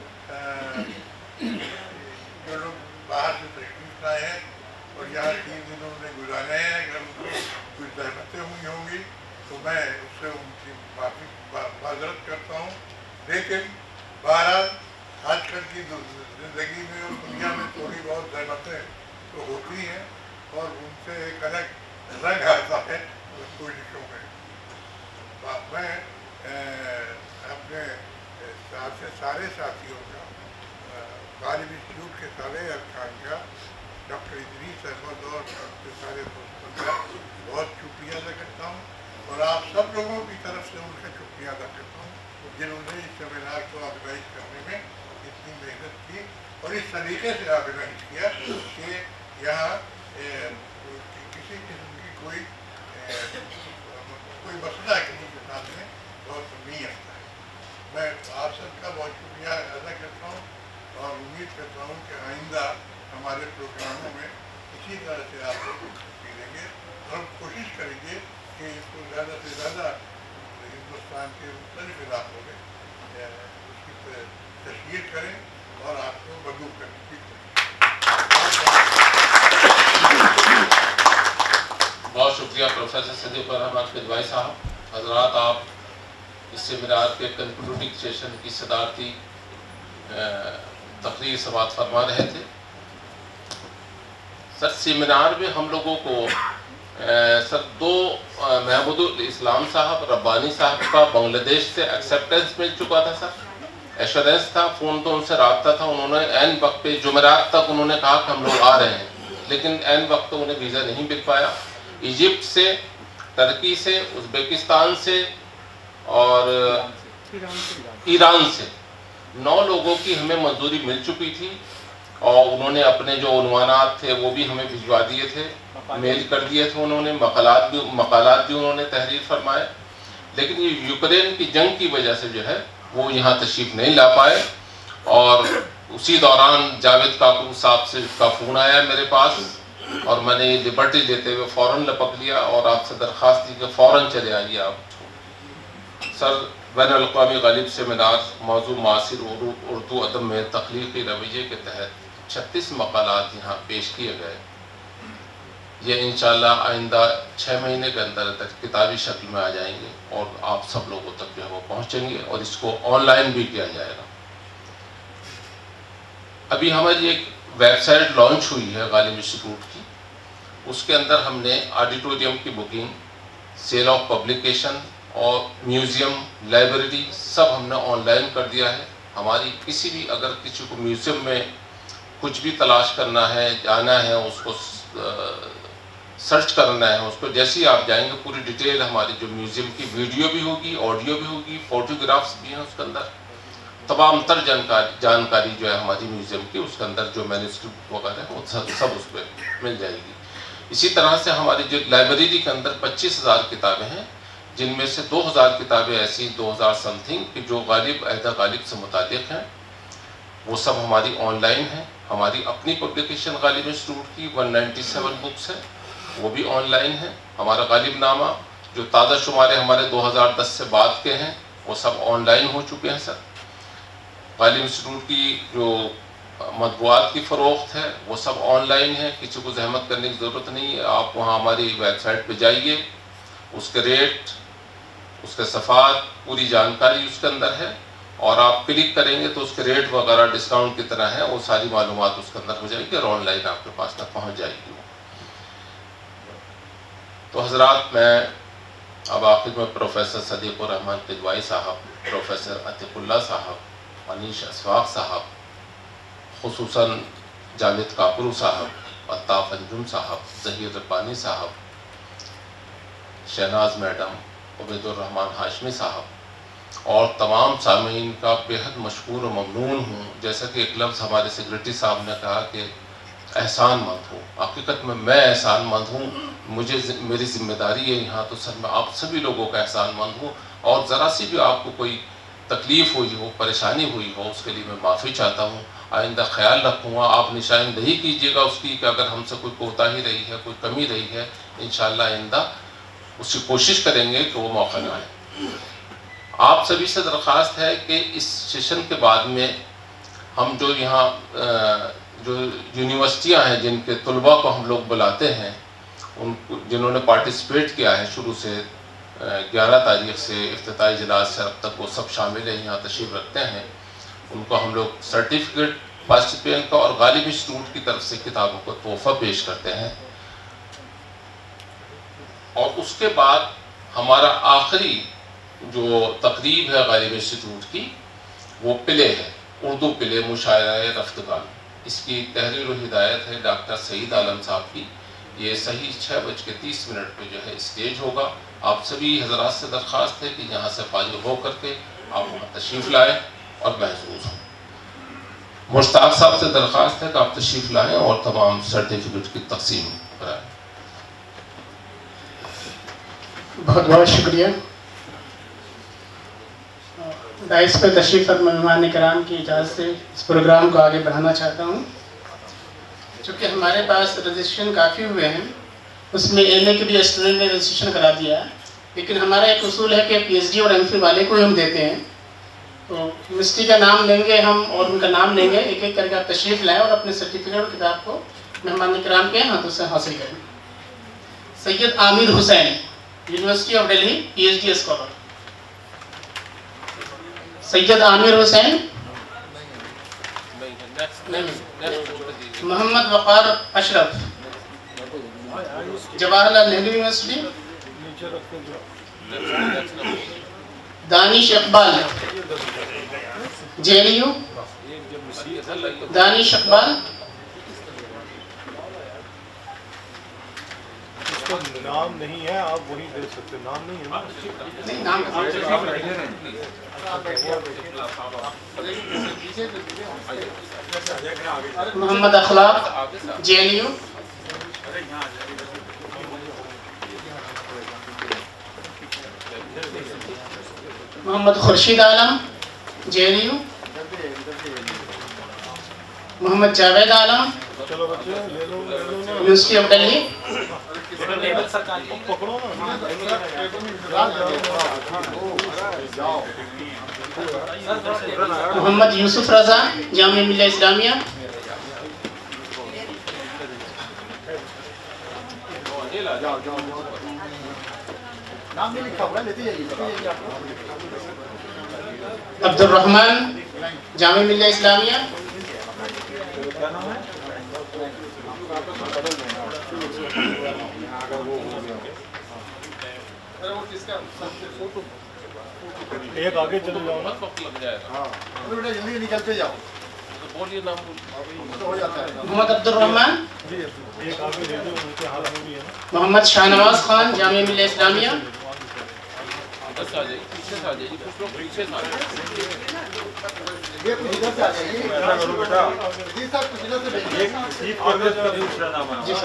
जो लोग बाहर से तशरीफ लाए हैं और यहाँ तीन दिन उन्होंने गुजारे हैं, अगर उनको कुछ जहमतें हुई होंगी तो मैं उससे उनकी माफी माजरत करता हूँ। लेकिन बहरहाल आजकल की ज़िंदगी में और दुनिया में थोड़ी बहुत जहमतें तो होती हैं और उनसे एक अलग रंग आता है कोशिशों में। मैं अपने से सारे साथियों का, गालिब इंस्टीट्यूट के सारे अरकान का, डॉक्टर इदरीस अहमद और उनके सारे दोस्तों का बहुत शुक्रिया अदा करता हूँ, और आप सब लोगों की तरफ से उनका शुक्रिया अदा करता हूँ जिन्होंने इस सेमिनार को ऑर्गेनाइज करने में इतनी मेहनत की और इस तरीके से ऑर्गेनाइज किया कि यहाँ किसी किस्म की कोई कोई मसला किसी के सामने बहुत नहीं आता है। मैं आप सबका बहुत शुक्रिया अदा करता हूँ और उम्मीद करता हूँ कि आइंदा हमारे प्रोग्रामों में इसी तरह से आप लोग मिलेंगे और हम कोशिश करेंगे कि इसको ज़्यादा से ज़्यादा हिंदुस्तान के मुख्तलिफ इलाकों में उसकी तशहीर करें और आपको मदऊ करने की बहुत शुक्रिया प्रोफेसर सदीक रहमान किदवाई साहब। हजरात, आप इस सेमिनार के कंक्लूडिंग सेशन की सदारती तकरीर समाअत फरमा रहे थे। सर, सेमिनार में हम लोगों को सर दो महमूदुल इस्लाम साहब रब्बानी साहब का बांग्लादेश से एक्सेप्टेंस मिल चुका था। सर, एश्योरेंस था, फ़ोन तो उनसे रब्ता था। उन्होंने एन वक्त पे जुमेरात तक उन्होंने कहा कि हम लोग आ रहे हैं, लेकिन एन वक्त तो उन्हें वीज़ा नहीं मिल पाया। इजिप्ट से, टर्की से, उज़्बेकिस्तान से और ईरान से नौ लोगों की हमें मंजूरी मिल चुकी थी, और उन्होंने अपने जो उन्वानात थे वो भी हमें भिजवा दिए थे, मेल कर दिए थे उन्होंने, मकालात भी मकालात भी उन्होंने तहरीर फरमाए। लेकिन ये यूक्रेन की जंग की वजह से जो है वो यहाँ तशरीफ नहीं ला पाए, और उसी दौरान जावेद काकू साहब से का फ़ोन आया मेरे पास, और मैंने ये लिबर्टी लेते हुए फ़ौरन लपक लिया और आपसे दरख्वास्त की कि फ़ौरन चले आइए आप। सर, बैनुल-अक़वामी गालिब सेमिनार मौजू मासिर उर्दू अदब में तख्लीक़ी रवैये के तहत छत्तीस मकालात यहाँ पेश किए गए। ये इंशाअल्लाह आइंदा छः महीने के अंदर तक किताबी शक्ल में आ जाएंगे और आप सब लोगों तक जो है वो पहुँचेंगे, और इसको ऑनलाइन भी किया जाएगा। अभी हमारी एक वेबसाइट लॉन्च हुई है गालिब इंस्टीट्यूट की, उसके अंदर हमने ऑडिटोरियम की बुकिंग, सेल ऑफ पब्लिकेशन और म्यूज़ियम, लाइब्रेरी सब हमने ऑनलाइन कर दिया है। हमारी किसी भी अगर किसी को म्यूज़ियम में कुछ भी तलाश करना है, जाना है, उसको सर्च करना है, उसको जैसे ही आप जाएंगे पूरी डिटेल हमारी जो म्यूज़ियम की वीडियो भी होगी, ऑडियो भी होगी, फोटोग्राफ्स भी हैं उसके अंदर, तमाम तर जानकारी जानकारी जो है हमारी म्यूज़ियम की उसके अंदर जो मैन्युस्क्रिप्ट वगैरह है वो सब, सब उस पर मिल जाएगी। इसी तरह से हमारी जो लाइब्रेरी के अंदर पच्चीस हज़ार किताबें हैं, जिनमें से दो हज़ार किताबें ऐसी दो हज़ार समथिंग कि जो गालिब अहदा गालिब से मुतालिक हैं, वो सब हमारी ऑनलाइन हैं। हमारी अपनी पब्लिकेशन गालिब इंस्टीट्यूट की एक सौ सत्तानवे बुक्स है, वो भी ऑनलाइन है। हमारा गालिब नामा جو تازہ شمارے ہمارے دو ہزار دس سے بعد کے ہیں وہ سب آن لائن ہو چکے ہیں سر. غالب انسٹیٹیوٹ کی جو مطبوعات کی فروخت ہے وہ سب آن لائن ہے، کسی کو زحمت کرنے کی ضرورت نہیں ہے. آپ وہاں ہماری ویب سائٹ پہ جائیے، اس کے ریٹ، اس کے صفحات، پوری جانکاری اس کے اندر ہے، اور آپ کلک کریں گے تو اس کے ریٹ وغیرہ ڈسکاؤنٹ کی طرح ہے، وہ ساری معلومات اس کے اندر ہو جائے گی اور آن لائن آپ کے پاس تک پہنچ جائے گی. تو حضرات، میں اب آخر میں پروفیسر صدیق الرحمن قدوایی صاحب، پروفیسر عتیق اللہ صاحب، انیش اشفاق صاحب، خصوصاً جاوید کاکرو صاحب، الطاف انجم صاحب، ظہیر ربانی صاحب، شہناز میڈم، عبید الرحمن ہاشمی صاحب اور تمام سامعین کا بےحد مشکور و ممنون ہوں. جیسا کہ ایک لفظ ہمارے سیکریٹری صاحب نے کہا کہ احسان مند ہوں، حقیقت میں میں احسان مند ہوں. مجھے میری ذمہ داری ہے یہاں، تو سر میں آپ سبھی لوگوں کا احسان مند ہوں، اور ذرا سی بھی آپ کو کوئی تکلیف ہوئی ہو، پریشانی ہوئی ہو، اس کے لیے میں معافی چاہتا ہوں. آئندہ خیال رکھوں گا، آپ نشاندہی کیجیے گا اس کی کہ اگر ہم سے کوئی کوتاہی رہی ہے، کوئی کمی رہی ہے، انشاءاللہ آئندہ اس کی کوشش کریں گے کہ وہ موقع نہ آئے. آپ سبھی سے درخواست ہے کہ اس سیشن کے بعد میں ہم جو یہاں جو یونیورسٹیاں ہیں جن کے طلباء کو ہم لوگ بلاتے ہیں، ان کو جنہوں نے پارٹیسپیٹ کیا ہے شروع سے گیارہ تاریخ سے افتتاحی اجلاس سے اب تک، وہ سب شامل ہیں، یہاں تشریف رکھتے ہیں. ان کو ہم لوگ سرٹیفکیٹ پارٹیسپینٹ کا اور غالب انسٹیٹیوٹ کی طرف سے کتابوں کو تحفہ پیش کرتے ہیں. اور اس کے بعد ہمارا آخری جو تقریب ہے غالب انسٹیٹیوٹ کی، وہ پلے ہے، اردو پلے مشاعرہ رفتگان. اس کی تحریر و ہدایت ہے ڈاکٹر سعید عالم صاحب کی. یہ صحیح چھ بج کے تیس منٹ پہ جو ہے اسٹیج ہوگا. آپ سبھی حضرات سے درخواست ہے کہ یہاں سے فارغ ہو کر کے آپ وہاں تشریف لائیں اور محظوظ ہوں. مشتاق صاحب سے درخواست ہے کہ آپ تشریف لائیں اور تمام سرٹیفکیٹ کی تقسیم کرائیں. بہت بہت شکریہ. دائس پہ تشریف فرما مہمان کرام کی اجازت سے اس پروگرام کو آگے بڑھانا چاہتا ہوں. چونکہ ہمارے پاس رجسٹریشن کافی ہوئے ہیں، اس میں ایم اے کے بھی اسٹوڈنٹ نے رجسٹریشن کرا دیا ہے، لیکن ہمارا ایک اصول ہے کہ پی ایچ ڈی اور ایم فل والے کو ہی ہم دیتے ہیں. تو یونیورسٹی کا نام لیں گے ہم اور ان کا نام لیں گے، ایک ایک کر کے آپ تشریف لائیں اور اپنے سرٹیفکیٹ اور کتاب کو مہمان کرام کے ہاتھوں سے حاصل کریں. Syed Amir Hussain, university of Delhi, P H D scholar. Syed Amir Hussain. Mohammad Waqar Ashraf, Jawahar Lal Nehru university. Danish Iqbal, J N U. Danish Iqbal. نام نہیں ہے، آپ وہی دے سکتے، نام نہیں ہے. نہیں، نام Mohammad Akhlaq, J N U. Mohammad Khurshid Alam, J N U. Mohammad Javed Alam, university of Delhi. Mohammad Yusuf Raza, Jamia Millia Islamia. Abdul Rahman, جامعہ ملیہ اسلامیہ. ایک آگے چلے جاؤ نا. جلدی نکلتے جاؤ. محمد عبد الرحمن. ایک آگے لے دو، ان کے ہاتھ میں بھی ہے نا. محمد شاہنواز خان، جامعہ ملیہ اسلامیہ. ایک سیٹ کرنے سے دوسرا نام ہے.